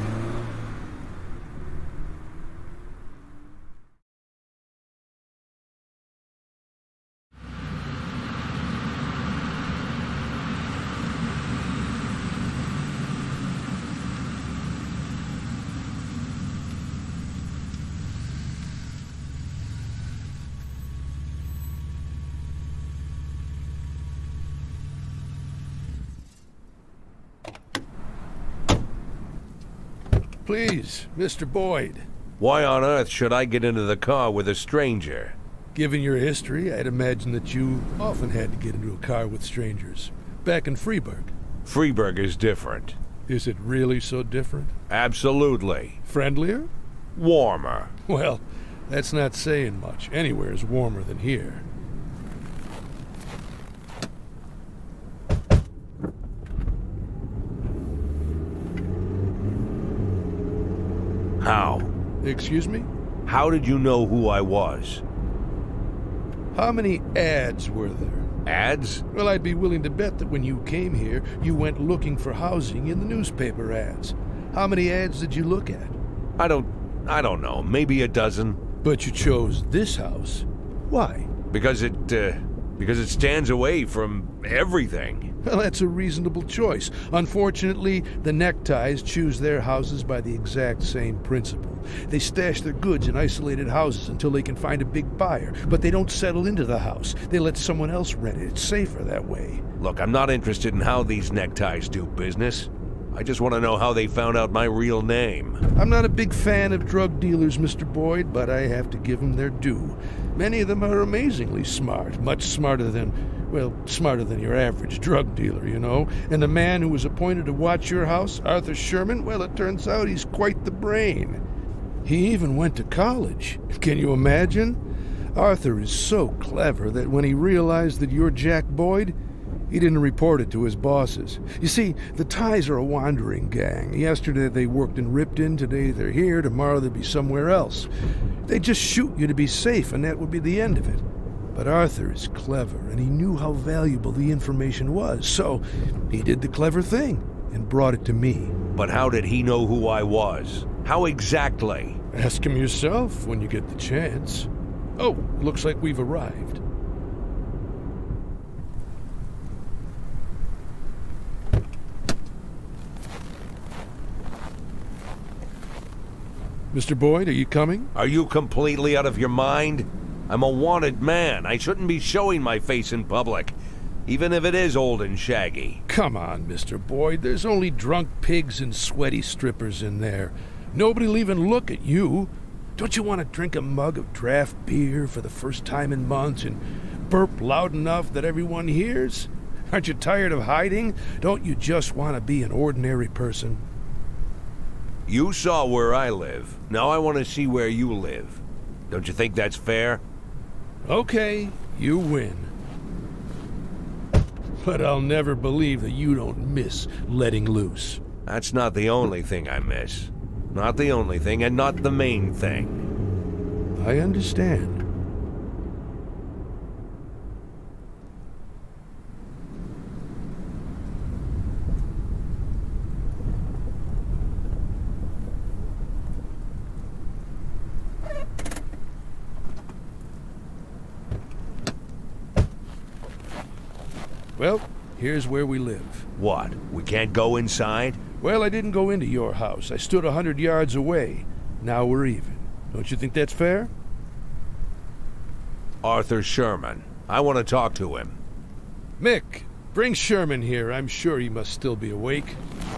Please, Mister Boyd. Why on earth should I get into the car with a stranger? Given your history, I'd imagine that you often had to get into a car with strangers. Back in Freiburg. Freiburg is different. Is it really so different? Absolutely. Friendlier? Warmer. Well, that's not saying much. Anywhere is warmer than here. How? Excuse me? How did you know who I was? How many ads were there? Ads? Well, I'd be willing to bet that when you came here, you went looking for housing in the newspaper ads. How many ads did you look at? I don't... I don't know. Maybe a dozen. But you chose this house. Why? Because it, uh... because it stands away from everything. Well, that's a reasonable choice. Unfortunately, the neckties choose their houses by the exact same principle. They stash their goods in isolated houses until they can find a big buyer, but they don't settle into the house. They let someone else rent it. It's safer that way. Look, I'm not interested in how these neckties do business. I just want to know how they found out my real name. I'm not a big fan of drug dealers, Mister Boyd, but I have to give them their due. Many of them are amazingly smart, much smarter than, well, smarter than your average drug dealer, you know. And the man who was appointed to watch your house, Arthur Sherman, well, it turns out he's quite the brain. He even went to college. Can you imagine? Arthur is so clever that when he realized that you're Jack Boyd, he didn't report it to his bosses. You see, the Ties are a wandering gang. Yesterday they worked in Ripton, today they're here, tomorrow they'll be somewhere else. They just shoot you to be safe, and that would be the end of it. But Arthur is clever, and he knew how valuable the information was, so he did the clever thing and brought it to me. But how did he know who I was? How exactly? Ask him yourself when you get the chance. Oh, looks like we've arrived. Mister Boyd, are you coming? Are you completely out of your mind? I'm a wanted man. I shouldn't be showing my face in public, even if it is old and shaggy. Come on, Mister Boyd. There's only drunk pigs and sweaty strippers in there. Nobody'll even look at you. Don't you want to drink a mug of draft beer for the first time in months and burp loud enough that everyone hears? Aren't you tired of hiding? Don't you just want to be an ordinary person? You saw where I live. Now I want to see where you live. Don't you think that's fair? Okay, you win. But I'll never believe that you don't miss letting loose. That's not the only thing I miss. Not the only thing, and not the main thing. I understand. Well, here's where we live. What? We can't go inside? Well, I didn't go into your house. I stood a hundred yards away. Now we're even. Don't you think that's fair? Arthur Sherman. I want to talk to him. Mick, bring Sherman here. I'm sure he must still be awake.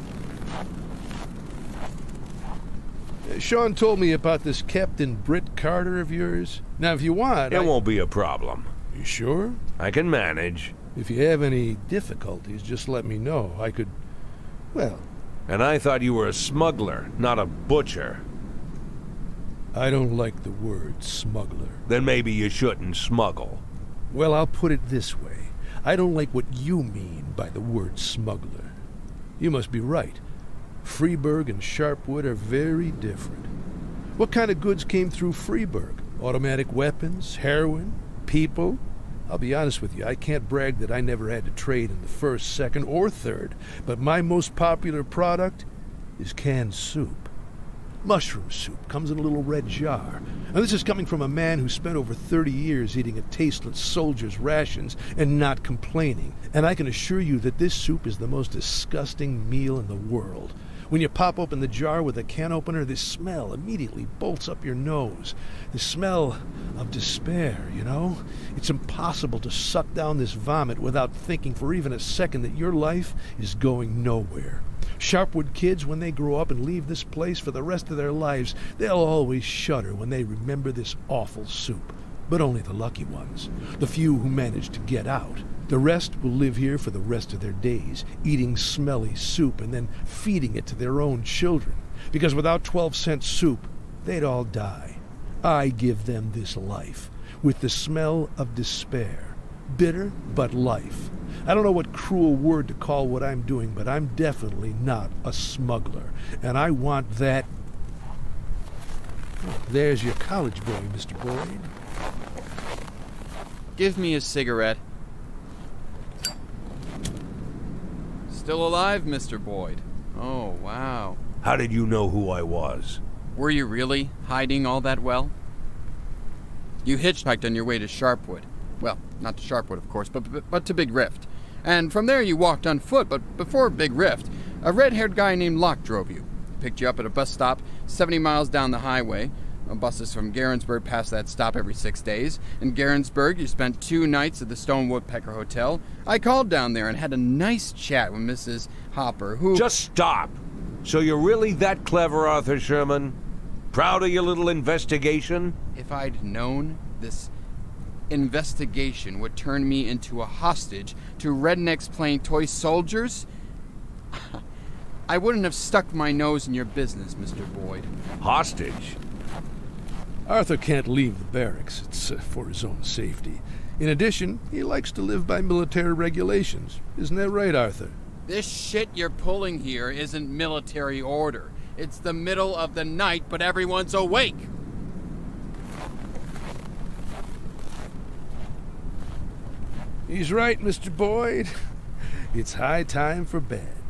Uh, Sean told me about this Captain Britt Carter of yours. Now, if you want, It I... won't be a problem. You sure? I can manage. If you have any difficulties, just let me know. I could... well... And I thought you were a smuggler, not a butcher. I don't like the word smuggler. Then maybe you shouldn't smuggle. Well, I'll put it this way. I don't like what you mean by the word smuggler. You must be right. Freeburg and Sharpwood are very different. What kind of goods came through Freeburg? Automatic weapons? Heroin? People? I'll be honest with you, I can't brag that I never had to trade in the first, second, or third, but my most popular product is canned soup. Mushroom soup comes in a little red jar. Now this is coming from a man who spent over thirty years eating a tasteless soldier's rations and not complaining. And I can assure you that this soup is the most disgusting meal in the world. When you pop open the jar with a can opener, this smell immediately bolts up your nose. The smell of despair, you know? It's impossible to suck down this vomit without thinking for even a second that your life is going nowhere. Sharpwood kids, when they grow up and leave this place for the rest of their lives, they'll always shudder when they remember this awful soup. But only the lucky ones, the few who manage to get out. The rest will live here for the rest of their days, eating smelly soup and then feeding it to their own children. Because without twelve cent soup, they'd all die. I give them this life, with the smell of despair. Bitter, but life. I don't know what cruel word to call what I'm doing, but I'm definitely not a smuggler. And I want that... Oh, there's your college boy, Mister Boyd. Give me a cigarette. Still alive, Mister Boyd. Oh, wow. How did you know who I was? Were you really hiding all that well? You hitchhiked on your way to Sharpwood. Well, not to Sharpwood, of course, but, but, but to Big Rift. And from there you walked on foot, but before Big Rift, a red-haired guy named Locke drove you. Picked you up at a bus stop seventy miles down the highway. Buses from Garensburg pass that stop every six days. In Garensburg, you spent two nights at the Stone Woodpecker Hotel. I called down there and had a nice chat with Missus Hopper, who... Just stop! So you're really that clever, Arthur Sherman? Proud of your little investigation? If I'd known this investigation would turn me into a hostage to rednecks playing toy soldiers, I wouldn't have stuck my nose in your business, Mister Boyd. Hostage? Arthur can't leave the barracks. It's uh, for his own safety. In addition, he likes to live by military regulations. Isn't that right, Arthur? This shit you're pulling here isn't military order. It's the middle of the night, but everyone's awake. He's right, Mister Boyd. It's high time for bed.